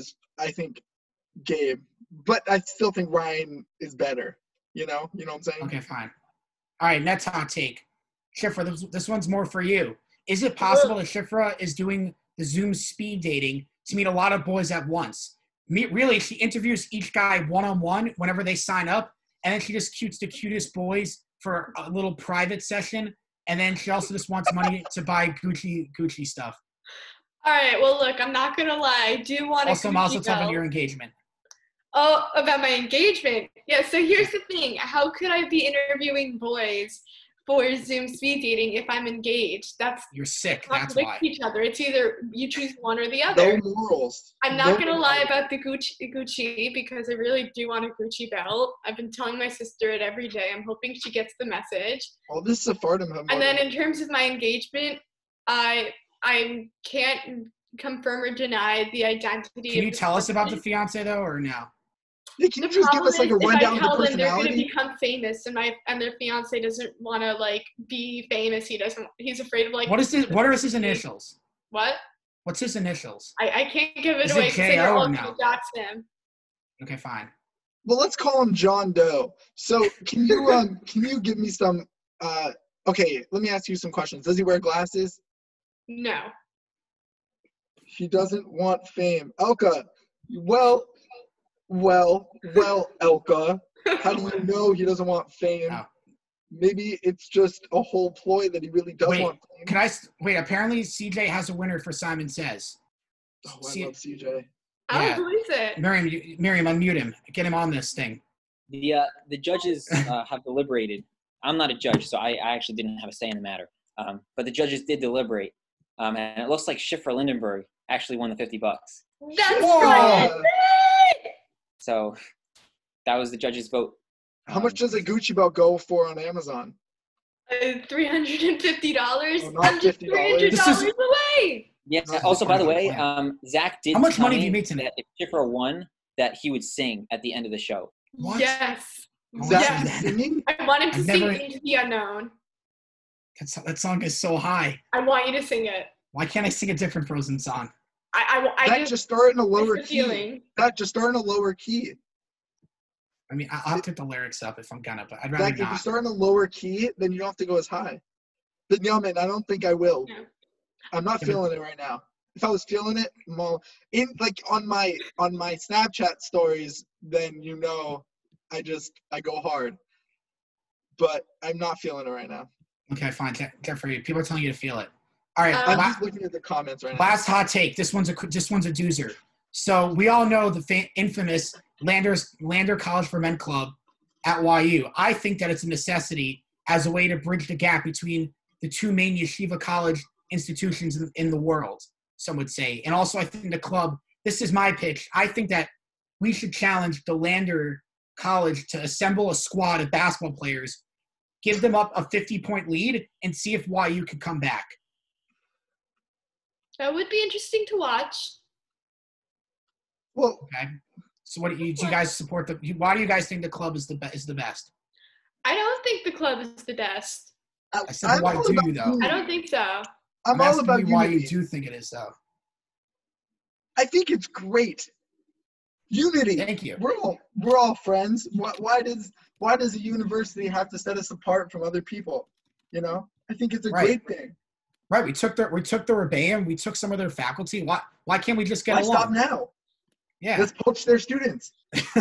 but I still think Ryan is better. You know what I'm saying? Okay, fine. All right, next hot take. Shifra, this one's more for you. Is it possible that Shifra is doing the Zoom speed dating to meet a lot of boys at once? Really, she interviews each guy one-on-one whenever they sign up, and then she just cutes the cutest boys for a little private session, and then she also just wants money to buy Gucci stuff. All right, well, look, I'm not going to lie. I do want also Mazel Tov on your engagement. Oh, about my engagement. Yeah, so here's the thing. How could I be interviewing boys for Zoom speed dating if I'm engaged? You're sick. That's why. Each other. It's either you choose one or the No other. morals. I'm not gonna lie about the Gucci because I really do want a Gucci belt. I've been telling my sister it every day. I'm hoping she gets the message. All this Sephardim have And then in terms of my engagement, I can't confirm or deny the identity. Can you tell us about the fiance though, or no? Yeah, can you just give us like a rundown of the If I tell them they're going to personality? become famous, and their fiance doesn't want to like be famous, he's afraid of like. What are his initials? What? What's his initials? I can't give it Is away it because they're J.O. all or no? Jackson. Okay, fine. Well, let's call him John Doe. So can you give me some? Okay, let me ask you some questions. Does he wear glasses? No. He doesn't want fame. Elka, well, Elka, how do you know he doesn't want fame? No. Maybe it's just a whole ploy that he really does want fame. Apparently CJ has a winner for Simon Says. Oh, I love CJ. Yeah. Who is it? Miriam, unmute him. Get him on this thing. The judges have deliberated. I'm not a judge, so I actually didn't have a say in the matter. But the judges did deliberate, and it looks like Shifra Lindenberg actually won the $50. That's right. So that was the judges' vote. How much does a Gucci belt go for on Amazon? $350. Oh, not I'm just $50. $300 away. Yeah. Also, by the way, Zack did. How much tell money me do you make tonight? that if Shifra won, that he would sing at the end of the show. What? Yes. Zach Yes. singing? I want him to sing never- Into the Unknown. That song is so high. I want you to sing it. Why can't I sing a different Frozen song? I Just start in a lower it's the key. feeling. That just start in a lower key. I mean, I'll have to get the lyrics up if I'm gonna, but I'd rather Zach, if you not. start in a lower key, then you don't have to go as high. But Yaman, I don't think I will. No. I'm not feeling it right now. If I was feeling it, on my Snapchat stories, then I go hard. But I'm not feeling it right now. Okay, fine. Jeffery, people are telling you to feel it. All right. I'm just looking at the comments right now. Last hot take. This one's a doozer. So we all know the infamous Lander College for Men Club at YU. I think that it's a necessity as a way to bridge the gap between the two main yeshiva college institutions in the world, some would say. And also I think the club, this is my pitch, I think that we should challenge the Lander College to assemble a squad of basketball players, give them up a 50-point lead, and see if YU can come back. That would be interesting to watch. Well, okay. So what do you guys support why do you guys think the club is the best? I don't think the club is the best. I said why do you though? I don't think so. I'm all about why unity. you do think it is though. I think it's great. Unity. Thank you. We're all friends. Why does a university have to set us apart from other people? You know, I think it's a great thing. Right. We took the Rebbeim. We took some of their faculty. Why can't we just get along? Stop now? Yeah. Let's poach their students.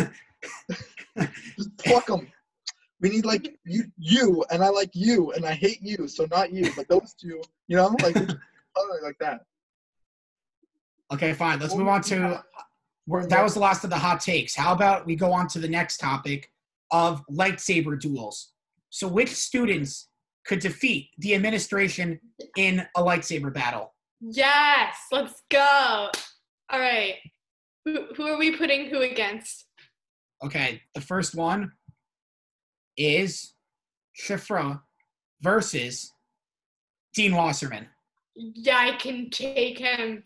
Just pluck them. We need like you, and I like you, and I hate you, so not you, but those two. You know, like that. Okay, fine. Let's move on to. That was the last of the hot takes. How about we go on to the next topic of lightsaber duels? So which students could defeat the administration in a lightsaber battle? Yes, let's go. All right. Who are we putting who against? Okay, the first one is Shifra versus Dean Wasserman. Yeah, I can take him.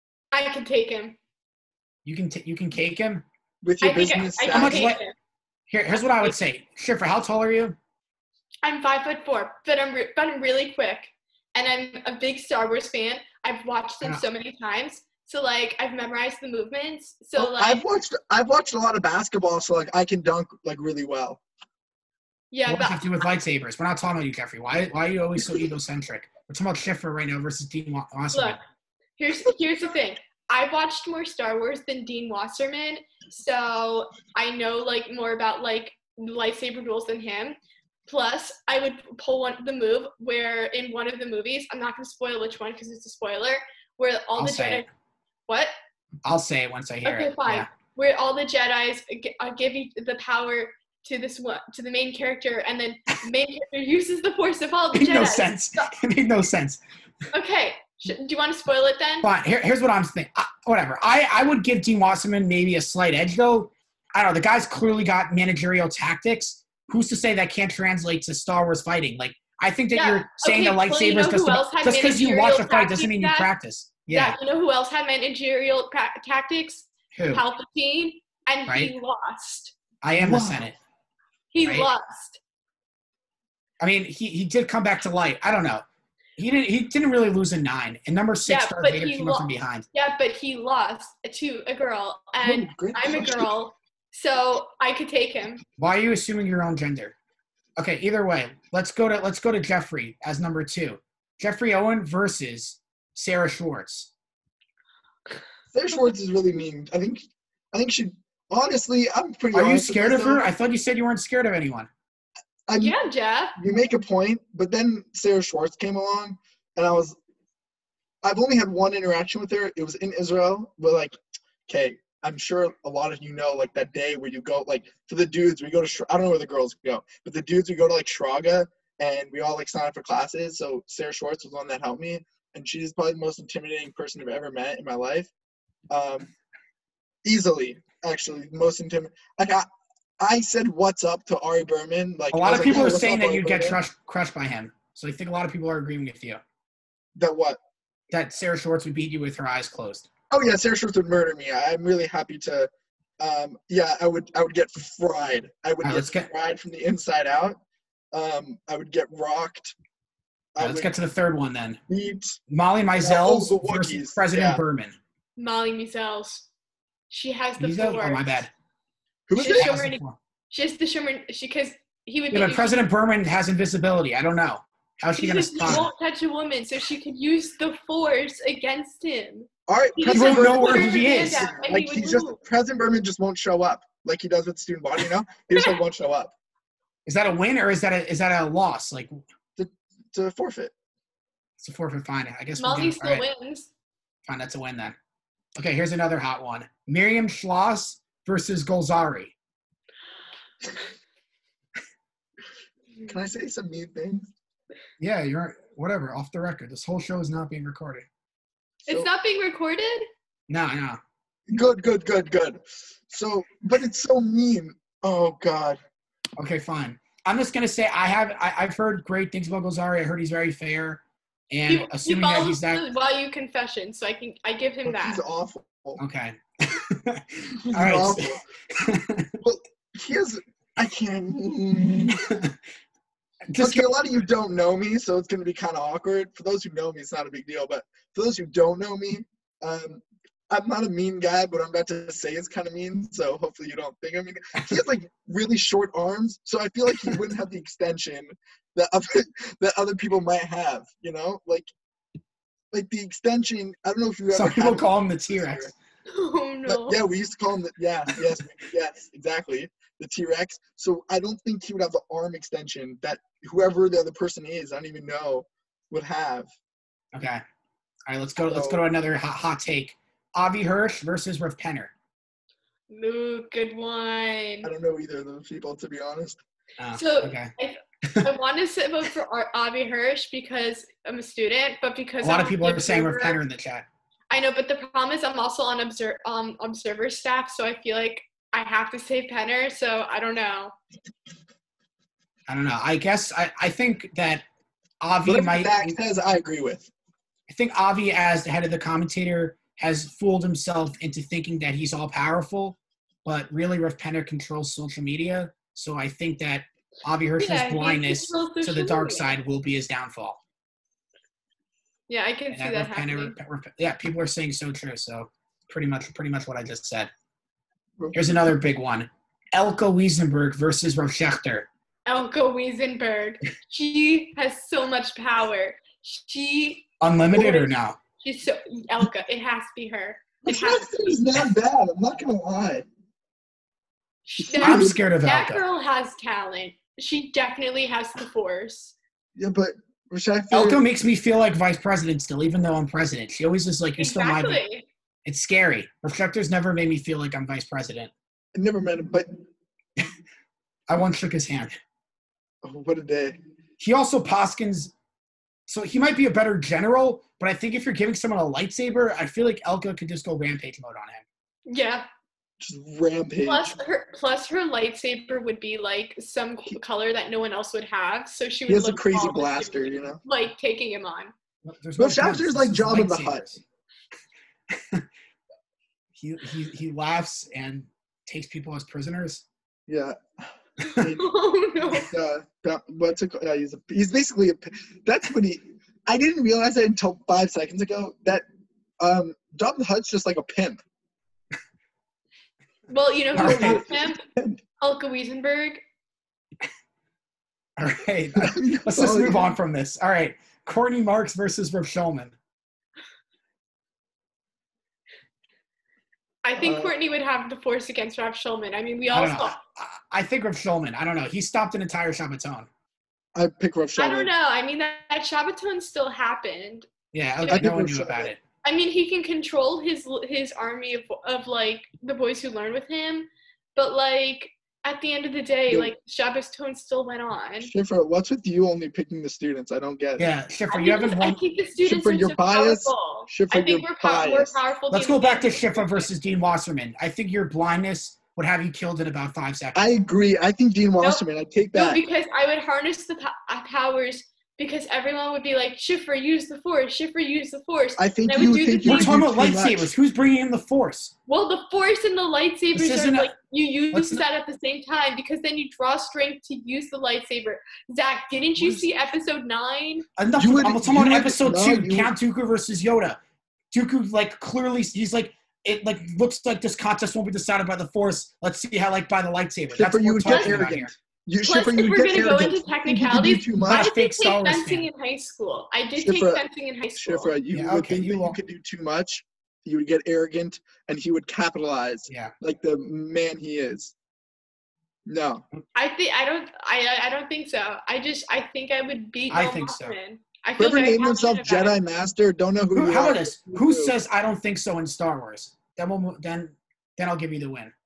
You can cake him? With your business. I can take him. Here's what I would say. Shifra, how tall are you? I'm 5'4", but I'm really quick, and I'm a big Star Wars fan. I've watched them so many times, so like I've memorized the movements. So like I've watched a lot of basketball, so like I can dunk like really well. Yeah, what does that do with lightsabers? We're not talking about you, Jeffrey. Why are you always so egocentric? We're talking about Shifra right now versus Dean Wasserman. Look, here's the thing. I've watched more Star Wars than Dean Wasserman, so I know like more about like lightsaber duels than him. Plus, I would pull the move where in one of the movies, I'm not going to spoil which one because it's a spoiler, where all the Jedi. What? I'll say it once I hear it. Okay, fine. Yeah. where all the Jedis give the power to the main character, and then the main character uses the Force to follow the Jedi. No sense. It made no sense. Okay, do you want to spoil it then? Fine. Here's what I'm thinking. Whatever. I would give Dean Wasserman maybe a slight edge, though. I don't know. The guy's clearly got managerial tactics. Who's to say that can't translate to Star Wars fighting? Like, I think that you're saying the lightsabers just because you watch a fight doesn't mean you practice. Yeah. You know who else had managerial tactics? Who? Palpatine, and he lost. I am the Senate. He lost. I mean, he did come back to light. I don't know. He didn't really lose in 9. And number 6, Darth Vader came up from behind. Yeah, but he lost to a girl, and I'm a girl, so I could take him. Why are you assuming your own gender? Okay, either way, let's go to Jeffrey as number 2. Jeffrey Owen versus Sarah Schwartz. Sarah Schwartz is really mean. I think she. Honestly, I'm pretty. Are you scared of her? I thought you said you weren't scared of anyone. Yeah, Jeff. You make a point, but then Sarah Schwartz came along, and I've only had one interaction with her. It was in Israel, but okay, I'm sure a lot of you know, that day where you go, for the dudes, we go to, I don't know where the girls go, but the dudes, we go to, Shraga, and we all, sign up for classes, so Sarah Schwartz was the one that helped me, and she's probably the most intimidating person I've ever met in my life. Easily, actually, most intimidating. I said what's up to Ari Berman. A lot of people are saying that you'd get crushed by him. So I think a lot of people are agreeing with you. That what? That Sarah Schwartz would beat you with her eyes closed. Oh yeah, Sarah Schwartz would murder me. I'm really happy to. I would get fried. I would get fried from the inside out. I would get rocked. Let's get to the third one then. Beat Molly Mizell versus President Berman. Molly Mizell. She has the Force. Oh, my bad. Who is it? She has the Shimmer because he would. Yeah, but President Berman has invisibility. I don't know. How's she going to stop? She won't touch a woman, so she could use the Force against him. All right, you don't know where he is. President Berman just won't show up, like he does with student body. He just won't show up. Is that a win or is that a loss? It's a forfeit. It's a forfeit. Fine. I guess Molly still wins. Fine, that's a win then. Okay, here's another hot one. Miriam Schloss versus Golzari. Can I say some mean things? Yeah, you're whatever. Off the record. This whole show is not being recorded. It's not being recorded? No. Good. So, but it's so mean. Oh God. Okay, fine. I'm just gonna say I've heard great things about Golzari. I heard he's very fair. And assuming that he's that value confession, so I give him that. He's awful. Okay. He's all right. Awful. Well, I can't. Okay, a lot of you don't know me, so it's going to be kind of awkward. For those who know me, it's not a big deal. But for those who don't know me, I'm not a mean guy, but what I'm about to say is kind of mean. So hopefully you don't think I'm mean. He has really short arms, so I feel like he wouldn't have the extension that other people might have. Like the extension. I don't know if you ever. Some people call him the T-Rex. Oh no. Yeah, we used to call him yes, exactly. The T-Rex. So I don't think he would have the arm extension that whoever the other person is, I don't even know, would have. Okay. All right, let's go to another hot take. Avi Hirsch versus Riff Penner. Ooh, good one. I don't know either of those people, to be honest. Okay. I want to vote for Avi Hirsch because I'm a student, but because a lot of people are saying Riff Penner in the chat. I know, but the problem is I'm also on observer staff, so I feel like I have to say Penner, so I don't know. I guess I think that Avi might. Zack says I agree with. I think Avi, as the head of the commentator, has fooled himself into thinking that he's all powerful, but really Riff Penner controls social media. So I think that Avi Hirsch's blindness to the dark side will be his downfall. Yeah, I can see that happening. People are saying so true. So pretty much what I just said. Here's another big one. Elke Wiesenberg versus Roschechter. Elke Wiesenberg. She has so much power. Unlimited or no? She's so Elke. It has to be her. It's not bad. I'm not gonna lie. I'm scared of Elke. That girl has talent. She definitely has the Force. Yeah, but Elke makes me feel like vice president still, even though I'm president. She always is like, you're still my. It's scary. Reflectors never made me feel like I'm vice president. I never met him, but I once shook his hand. oh, what a day. He also Poskins, so he might be a better general, but I think if you're giving someone a lightsaber, I feel like Elka could just go rampage mode on him. Yeah. Just rampage. Plus her lightsaber would be like some color that no one else would have, so she would He has a look crazy awesome, blaster, you know? like taking him on. Well, Shafter's like Jabba the Hutt. He laughs and takes people as prisoners. Yeah. Oh no. What's it called? Yeah, he's basically that's what he. I didn't realize it until 5 seconds ago that Jabba the Hutt's just like a pimp. Well, you know who's a pimp? Elka Wiesenberg. All right, let's just move on from this. All right, Courtney Marks versus Rip Shulman. I think Courtney would have the force against Rav Shulman. I mean, we all saw. I think Rav Shulman. I don't know. He stopped an entire Shabbaton. I pick Rav Shulman. I don't know. I mean, that Shabbaton still happened. Yeah, okay, no one knew about it. I mean, he can control his army of like the boys who learn with him, but like at the end of the day, like Shabbaton still went on. Shifra, what's with you only picking the students? I don't get it. Yeah, Shifra, you haven't won. I think the students Shifra, are you're biased. powerful. Shifra, I think you're more powerful. Let's go back to Shifra versus Dean Wasserman. I think your blindness would have you killed in about 5 seconds. I agree. I think Dean Wasserman. I take that. No, because I would harness the powers. Because everyone would be like, Shifra, use the Force. Shifra, use the Force. I think you We're talking about lightsabers. Who's bringing in the Force? Well, the Force and the lightsabers are like, you use that at the same time because then you draw strength to use the lightsaber. Zach, didn't you see episode 9? I'm talking about episode 2, Count Dooku versus Yoda. Dooku, like, clearly, he's like, it like looks like this contest won't be decided by the Force. Let's see how, like, by the lightsaber. That's what we're talking about here. Plus, if we're going to go into technicalities, I did take fencing in high school. Shifra, you would think that you could do too much. You would get arrogant, and he would capitalize. Yeah. Like the man he is. No. I don't think so. I think I would beat. I think so. Whoever named himself Jedi Master, don't know who. How about this? Who says I don't think so in Star Wars? Then I'll give you the win.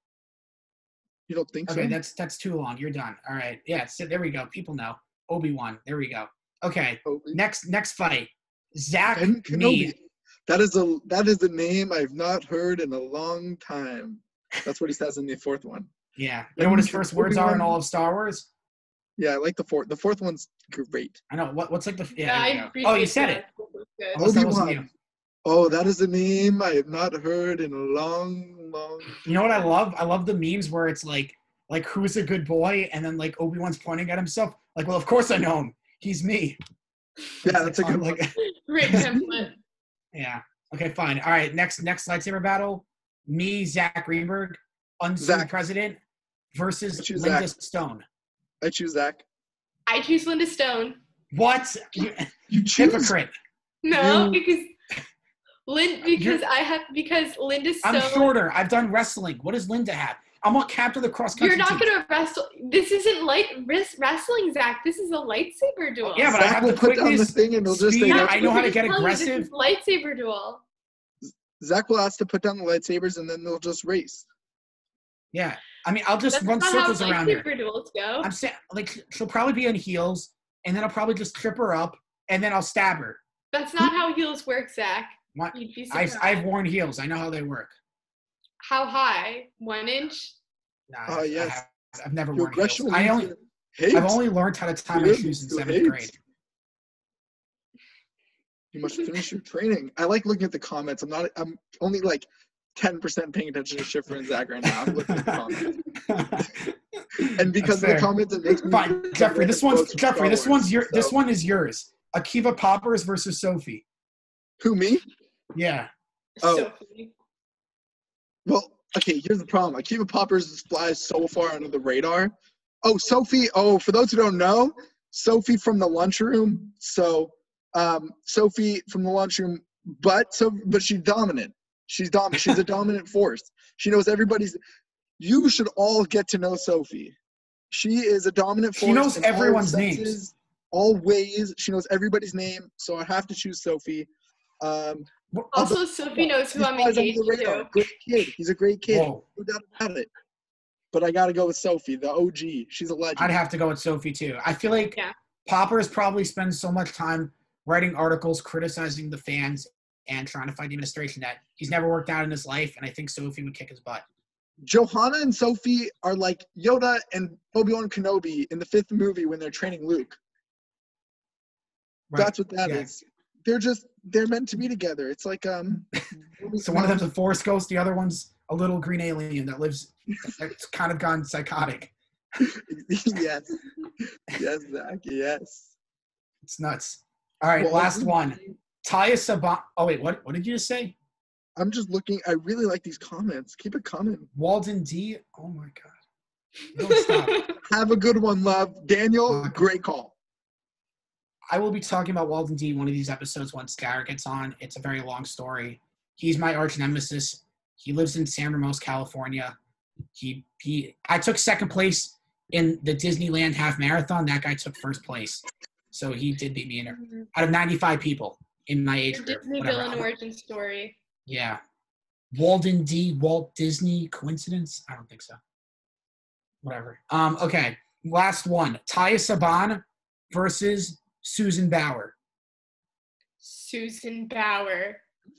You don't think so? Okay, that's too long. You're done. All right. Yeah, so there we go. People know. Obi-Wan. There we go. Okay. Next fight. Zack me. That is a name I've not heard in a long time. That's what he says in the 4th one. Yeah. You know what his first words are in all of Star Wars? Yeah, I like the 4th. The 4th one's great. I know. What's like the you said it. Obi-Wan. Oh, that is a name I have not heard in a long. You know what I love? I love the memes where it's like who's a good boy, and then like Obi-Wan's pointing at himself. Like, well, of course I know him. He's me. Yeah, that's a good one. Great template. Yeah. Okay, fine. All right. Next lightsaber battle. Me, Zach Greenberg, unseen president, versus Linda Stone. I choose Zach. I choose Linda Stone. What? You choose? Hypocrite. No, because Linda Stone. I'm shorter. I've done wrestling. What does Linda have? I'm on captain of the cross country. You're not going to wrestle. This isn't wrestling, Zach. This is a lightsaber duel. Yeah, but Zach I have the quickness, thing and just speed. I know how to get aggressive. This is lightsaber duel. Zach will ask to put down the lightsabers, and then they'll just race. Yeah, I mean, I'll just run circles around her. Lightsaber duels go. I'm saying, like, she'll probably be on heels, and then I'll probably just trip her up, and then I'll stab her. That's not how heels work, Zach. What? You'd be surprised. I've worn heels. I know how they work. How high? 1 inch? Nah, yes. I've never worn heels. I've only learned how to tie my shoes in 7th grade. You must finish your training. I like looking at the comments. I'm only like 10% paying attention to Shifra and Zack right now. I'm looking at the comments. And because of the comments, it makes me fine. Jeffrey, this one is yours. Akiva Poppers versus Sophie. Who, me? Yeah. Oh. Sophie. Well, okay, here's the problem. Akiva Poppers flies so far under the radar. Oh, Sophie. Oh, for those who don't know, Sophie from the lunchroom. So, Sophie from the lunchroom, but she's dominant. She's dominant. She's a dominant force. She knows everybody's. You should all get to know Sophie. She is a dominant force. She knows everyone's names. All ways. She knows everybody's name. So I have to choose Sophie. Also, Sophie knows who I'm He flies under engaged the radar. to. Great kid. He's a great kid. Whoa. No doubt about it. But I got to go with Sophie, the OG. She's a legend. I'd have to go with Sophie too. I feel like Yeah. Poppers probably spends so much time writing articles criticizing the fans and trying to fight the administration that he's never worked out in his life, and I think Sophie would kick his butt. Johanna and Sophie are like Yoda and Obi-Wan Kenobi in the 5th movie when they're training Luke. Right. That's what that is. They're meant to be together. It's like So one of them's a Force ghost, the other one's a little green alien that's kind of gone psychotic. Yes. Yes, Zach, yes. It's nuts. All right, last one. Taya Saban. Oh wait, what did you just say? I'm just looking. I really like these comments. Keep it coming. Walden D. Oh my god. Don't stop. Have a good one, love. Daniel, great call. I will be talking about Walden D one of these episodes once Garrett gets on. It's a very long story. He's my arch nemesis. He lives in San Ramos, California. I took second place in the Disneyland half marathon. That guy took first place. So he did beat me in there. Out of 95 people in my age group. Disney villain origin story. Yeah. Walden D, Walt Disney, coincidence? I don't think so. Whatever. Okay. Last one. Taya Saban versus Susan Bauer. Susan Bauer.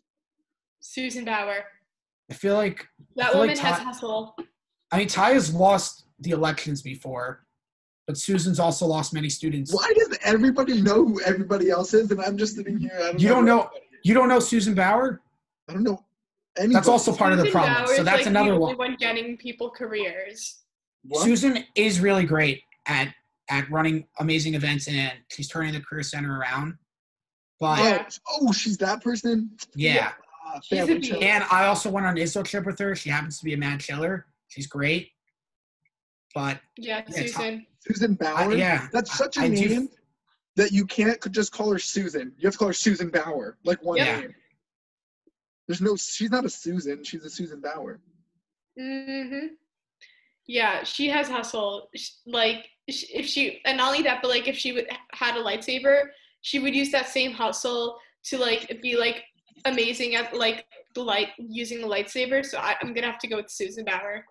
I feel like that woman has hustle. I mean, Taya's lost the elections before, but Susan's also lost many students. Why does everybody know who everybody else is, and I'm just sitting here? You don't know Susan Bauer? I don't know anybody. That's also part of the Susan problem. Bauer So is that's like another the one. only one getting people careers. What? Susan is really great at running amazing events, and she's turning the career center around. But Yeah. Oh, she's that person? yeah. She's a Family beast. Channel. And I also went on an ISO trip with her. She happens to be a mad chiller. She's great. But Yeah, Yeah, Susan. Susan Bauer? yeah. That's such a I do- name that you can't just call her Susan. You have to call her Susan Bauer. Like one Yep. name. She's not a Susan. She's a Susan Bauer. Yeah, she has hustle. If she, and not only that, but like if she had a lightsaber, she would use that same hustle to like be like amazing at like using the lightsaber. So I'm gonna have to go with Susan Bauer.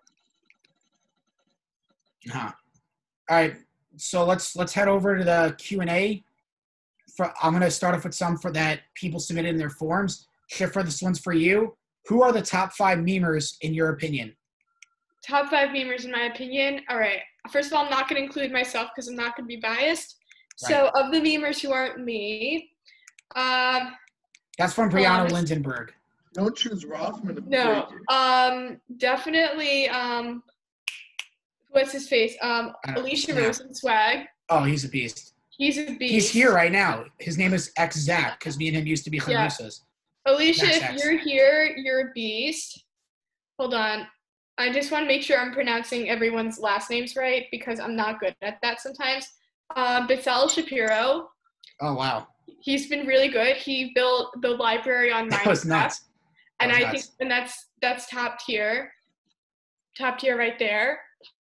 All right. So let's head over to the Q&A. I'm going to start off with some for that people submitted in their forms. Shifra, this one's for you. Who are the top 5 memers in your opinion? Top 5 memers in my opinion. All right. First of all, I'm not going to include myself because I'm not going to be biased. So of the memers who aren't me, that's from Brianna Lindenberg. Don't choose Rothman. No. Definitely. What's his face? Alicia Rosenswag. Oh, he's a beast. He's a beast. He's here right now. His name is Zack because me and him used to be Hanusas. Alicia, if you're here, you're a beast. Hold on. I just want to make sure I'm pronouncing everyone's last names right because I'm not good at that sometimes. Bethel Shapiro. Oh, wow. He's been really good. He built the library on Minecraft. That was nuts. And I think that's top tier. Top tier right there.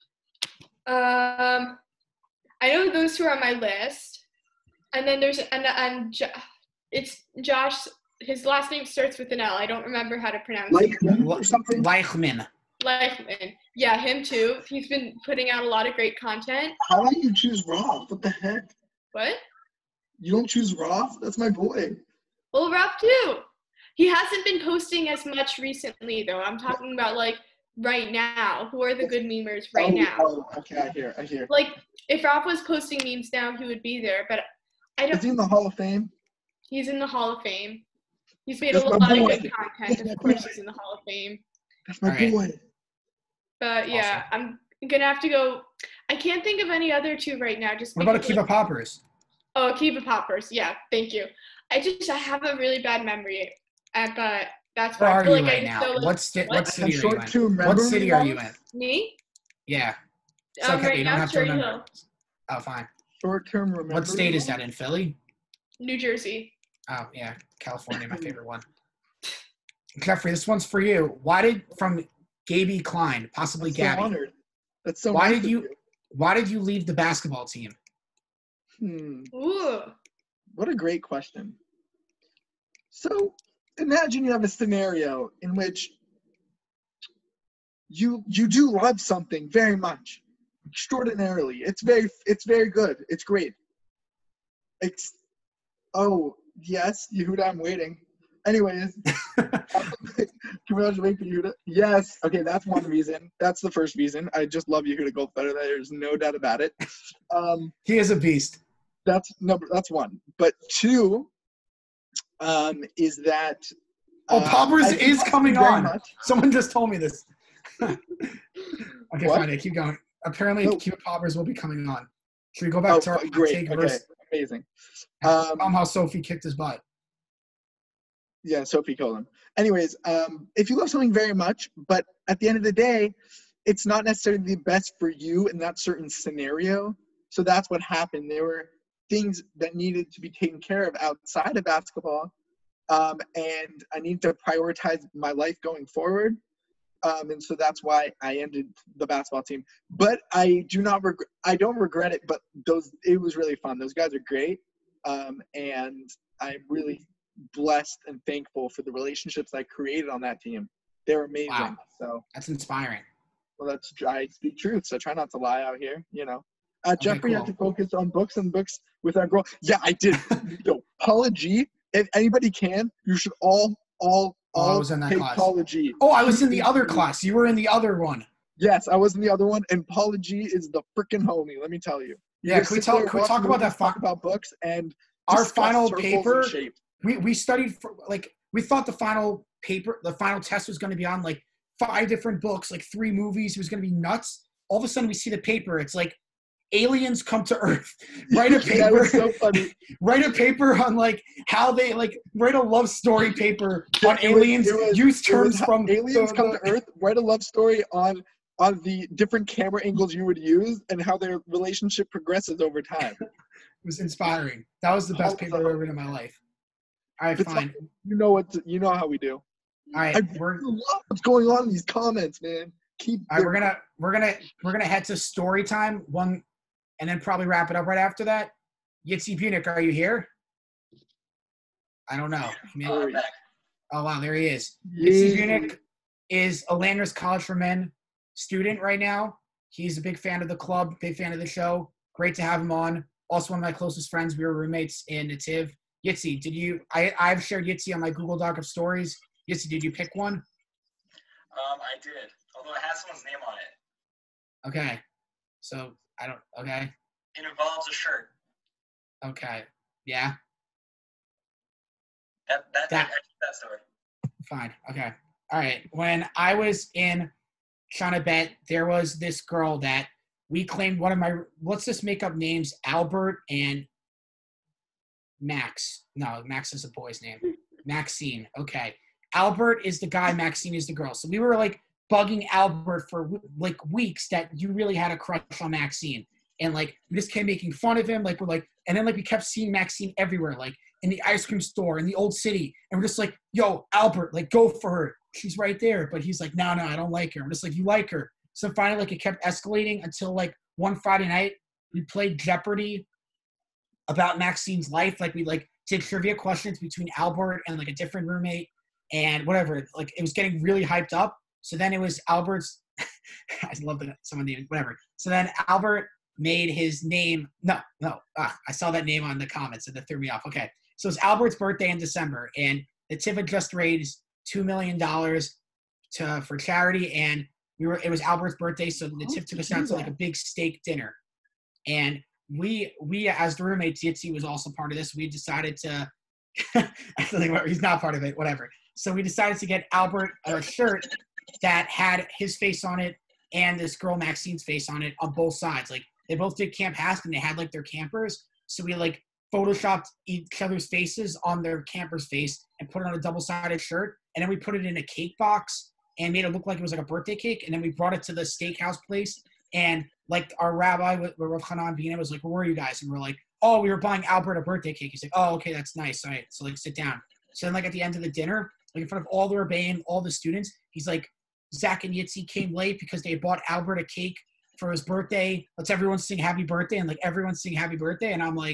I know those two are on my list. And then there's it's Josh. His last name starts with an L. I don't remember how to pronounce it. Or something? Leichman. Yeah, him too. He's been putting out a lot of great content. How do you choose Roth? What the heck? What? You don't choose Roth? That's my boy. Well, Roth too. He hasn't been posting as much recently, though. I'm talking about like right now. Who are the good memers right now? Oh, okay, I hear. Like, if Roth was posting memes now, he would be there. But I don't. Is he in the Hall of Fame? He's in the Hall of Fame. He's made a lot of good content. Of course, he's in the Hall of Fame. That's my boy. But yeah, I'm gonna have to go. I can't think of any other two right now. Just what about Akiva Poppers? Oh, Akiva Poppers. Yeah, thank you. I have a really bad memory, but that's why. Where are I feel you like right now? What city are you in? What city are you in? Me? Yeah. It's okay. Right you now, don't have to Cherry remember. Hill. Oh, fine. Short-term remember. What state is that in? Philly? New Jersey. Oh, yeah. California, my favorite one. Jeffrey, this one's for you. From Gaby Klein, possibly That's Gabby. So honored. That's so why nice did you leave the basketball team? Ooh. What a great question. So imagine you have a scenario in which you do love something very much, extraordinarily. It's very good. It's great. Oh, yes, Yehuda, I'm waiting. Anyways, can we just wait for Yehuda? Yes. Okay, that's one reason. That's the first reason. I just love Yehuda Goldfeder. There's no doubt about it. He is a beast. That's one. But two, is that Poppers is coming on. Much. Someone just told me this. Okay, What? fine. Keep going. Apparently, No. Cuba Poppers will be coming on. Should we go back to our great. take Okay, versus amazing. how Sophie kicked his butt? Yeah, Sophie killed him. Anyways, if you love something very much, but at the end of the day, it's not necessarily the best for you in that certain scenario. So that's what happened. There were things that needed to be taken care of outside of basketball, and I need to prioritize my life going forward. And so that's why I ended the basketball team. But I don't regret it. But it was really fun. Those guys are great, and I'm really blessed and thankful for the relationships I created on that team. They're amazing. Wow. So That's inspiring. well, I speak truth, so try not to lie out here. Jeffrey had to focus on books with our girl. Yeah, I did. Poli G. If anybody can, you should all I was in that take class. Poli G. Oh, I was in the other class. You were in the other one. Yes, I was in the other one, and Poli G is the freaking homie. Let me tell you. Yeah, can we talk about that? Talk about books and our discuss final circles paper. and shapes. We studied for we thought the final test was going to be on 5 different books, 3 movies. It was going to be nuts. All of a sudden, we see the paper. It's like aliens come to Earth. Write a paper. That was so funny. Write a paper on how they write a love story paper on aliens. Use terms from aliens come to Earth. Write a love story on the different camera angles you would use and how their relationship progresses over time. It was inspiring. That was the best paper I've ever read in my life. All right, fine. You know how we do. All right, I love what's going on in these comments, man. All right, we're gonna head to story time one, and then probably wrap it up right after that. Yitzi Bunik, are you here? I don't know. Oh wow, there he is. Yitzi Bunik is a Landers College for Men student right now. He's a big fan of the club, big fan of the show. Great to have him on. Also one of my closest friends. We were roommates in Nativ. Yitzi, I've shared Yitzi on my Google Doc of stories. Yitzi, did you pick one? I did, although it has someone's name on it. Okay. So, okay. It involves a shirt. Okay. Yeah? That story. Fine. Okay. All right. When I was in China Bet, there was this girl that we claimed let's just make up names, Albert and Max. No, Max is a boy's name. Maxine. Okay. Albert is the guy, Maxine is the girl. So we were bugging Albert for weeks that you really had a crush on Maxine. And we just kept making fun of him. And then we kept seeing Maxine everywhere, in the ice cream store, in the old city. And we're just yo, Albert, go for her. She's right there. But he's no, I don't like her. I'm just you like her. So finally, it kept escalating until one Friday night, we played Jeopardy about Maxine's life. We did trivia questions between Albert and a different roommate and whatever. It was getting really hyped up. So then it was Albert's. I love that someone named whatever. So then Albert made his name. I saw that name on the comments and that threw me off. Okay, so it's Albert's birthday in December, and the Nativ just raised $2 million for charity, and it was Albert's birthday, so the Nativ took us out to a big steak dinner, and we as the roommates, Yitzi was also part of this. We decided to. He's not part of it. Whatever. So we decided to get Albert a shirt that had his face on it and this girl Maxine's face on it on both sides. They both did Camp Hask and they had their campers. So we photoshopped each other's faces on their camper's face and put it on a double-sided shirt. And then we put it in a cake box and made it look like it was a birthday cake. And then we brought it to the steakhouse place. And our rabbi, Rav Hanan Bina, was where were you guys? And we're oh, we were buying Albert a birthday cake. He's oh, okay, that's nice. All right. So sit down. So then at the end of the dinner, in front of all the Rebbeim, all the students, he's Zack and Yitzi came late because they bought Albert a cake for his birthday. Let's everyone sing happy birthday. And everyone sing happy birthday. And I'm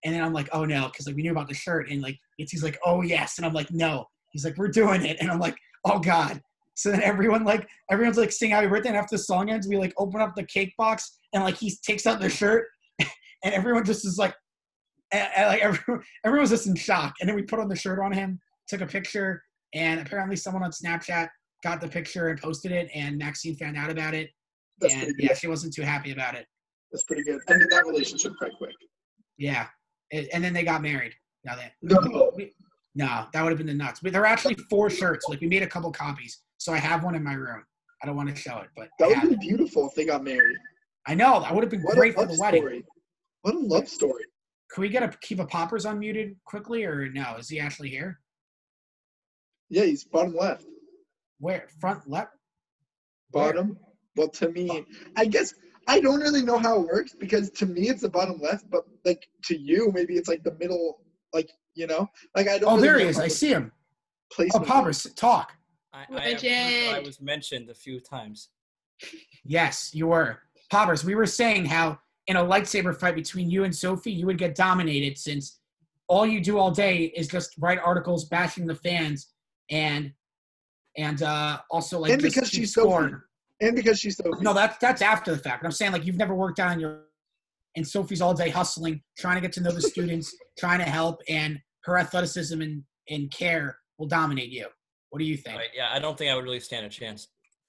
And then I'm like, oh no, because like we knew about the shirt, and like he's like, oh yes, and I'm like, no. He's like, we're doing it, and I'm like, oh god. So then everyone's like singing happy birthday, and after the song ends, we like open up the cake box, and like he takes out the shirt, and everyone just is like, and like everyone was just in shock. And then we put on the shirt on him, took a picture, and apparently someone on Snapchat got the picture and posted it, and Maxine found out about it. That's And pretty yeah, good. she wasn't too happy about it. That's pretty good. Ended that relationship quite quick. Yeah, and then they got married. Now No. no, that would have been the nuts. But there are actually 4 shirts. Like we made a couple copies, so I have one in my room. I don't want to show it, but That I would have be it. beautiful if they got married. I know that would have been What great a for love the wedding. story. What a love story. Can we keep a Poppers unmuted quickly, or no? Is he actually here? Yeah, he's bottom left. Where? Front left? Bottom? Well, to me, I guess I don't really know how it works because to me it's the bottom left, but like to you, maybe it's like the middle, like, you know? Like I don't Oh, really there know he is. how I the see him. Oh, placement Poppers, talk. I Legend. was mentioned a few times. Yes, you were. Poppers, we were saying how in a lightsaber fight between you and Sophie, you would get dominated since all you do all day is just write articles bashing the fans and also like And just because keep she's score. Sophie. And because she's Sophie. No, that's after the fact. I'm saying like you've never worked on your and Sophie's all day hustling, trying to get to know the students, trying to help, and her athleticism and care will dominate you. What do you think? Right, yeah, I don't think I would really stand a chance.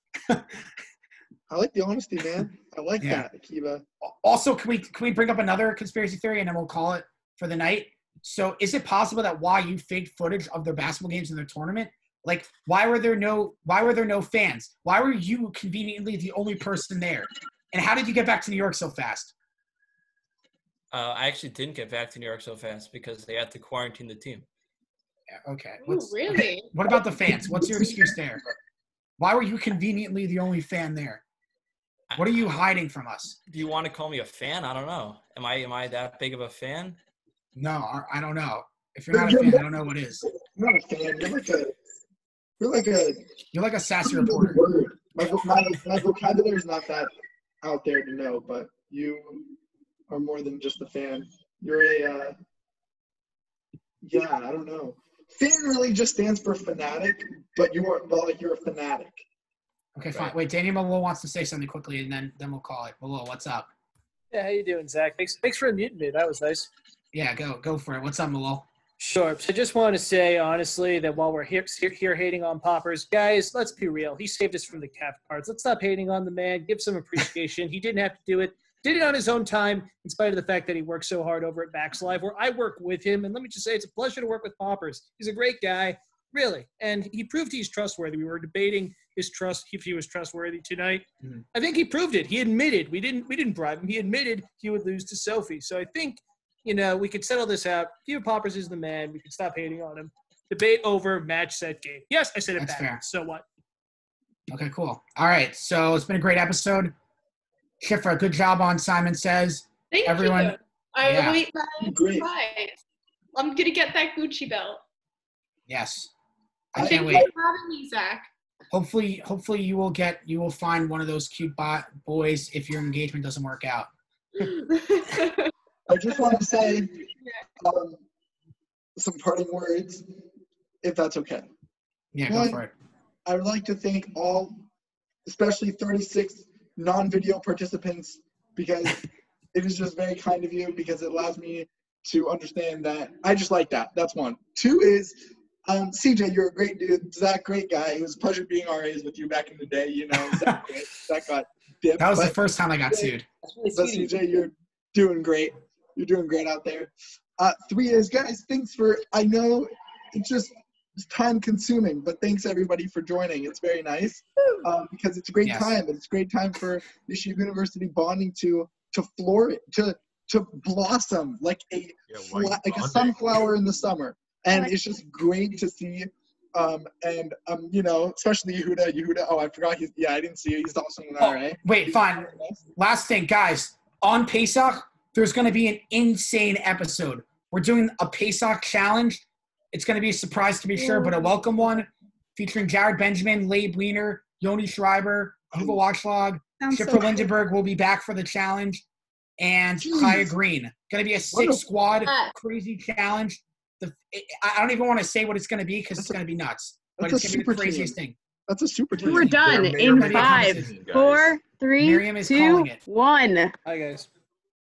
I like the honesty, man. I like Yeah. that, Akiva. Also, can we bring up another conspiracy theory and then we'll call it for the night? So is it possible that why you faked footage of their basketball games in their tournament? Like, why were there no fans? Why were you conveniently the only person there? And how did you get back to New York so fast? I actually didn't get back to New York so fast because they had to quarantine the team. Yeah, okay. Ooh, really? What about the fans? What's your excuse there? Why were you conveniently the only fan there? What are you hiding from us? Do you want to call me a fan? I don't know. Am I that big of a fan? No, I don't know. If you're not a fan, I don't know what is. You're not a fan. You're like a sassy reporter. Word. My vocabulary is not that out there to know, but you are more than just a fan. You're a I don't know. Fan really just stands for fanatic, but you're a fanatic. Okay, fine. Wait, Daniel Malone wants to say something quickly, and then we'll call it. Malone, what's up? Yeah, how you doing, Zach? Thanks for unmuting me. That was nice. Yeah, go for it. What's up, Malone? Sure. So I just want to say, honestly, that while we're here hating on Poppers, guys, let's be real. He saved us from the cap cards. Let's stop hating on the man. Give some appreciation. He didn't have to do it. Did it on his own time, in spite of the fact that he worked so hard over at Max Live, where I work with him. And let me just say, it's a pleasure to work with Poppers. He's a great guy, really. And he proved he's trustworthy. We were debating his trust, if he was trustworthy tonight. Mm-hmm. I think he proved it. He admitted, we didn't bribe him. He admitted he would lose to Sophie. So I think, we could settle this out. Theo Poppers is the man. We can stop hating on him. Debate over, match, set, game. Yes, I said it back. Fair. So what? Okay, cool. All right, so it's been a great episode. Shifra, good job on Simon Says. Thank Everyone, you. I yeah. wait my prize. I'm going to get that Gucci belt. Yes. Thank can't you wait. for having me, Zach. Hopefully you will find one of those cute boys if your engagement doesn't work out. I just want to say some parting words, if that's okay. Yeah, go for it. I would like to thank all, especially 36 non-video participants, because it is just very kind of you, because it allows me to understand that. I just like that. That's one. Two is, CJ, you're a great dude. Zach, great guy. It was a pleasure being RAs with you back in the day. Zach got dipped. That was the first time I got sued. But CJ, you're doing great. You're doing great out there. 3 is, guys, thanks for, I know it's time consuming, but thanks everybody for joining. It's very nice because it's a great time. It's a great time for Michigan University bonding to flourish, to blossom like a sunflower in the summer. And it's just great to see. Especially Yehuda. Oh, I forgot. I didn't see you. He's also an RA. Wait, fine. Last thing, guys. On Pesach, there's going to be an insane episode. We're doing a Pesach challenge. It's going to be a surprise to be sure, but a welcome one featuring Jared Benjamin, Labe Wiener, Yoni Schreiber, Hugo Wachschlag, Shifra Lindenberg will be back for the challenge. and Jeez. Kaya Green. Going to be a What a- 6-squad crazy challenge. I don't even want to say what it's going to be because it's going to be nuts. But That's it's a going to be the super craziest team. thing. That's a super team. We're done There may or in may not be a 5, competition, guys. 4, 3, Miriam is 2, calling it. 1. Hi, guys.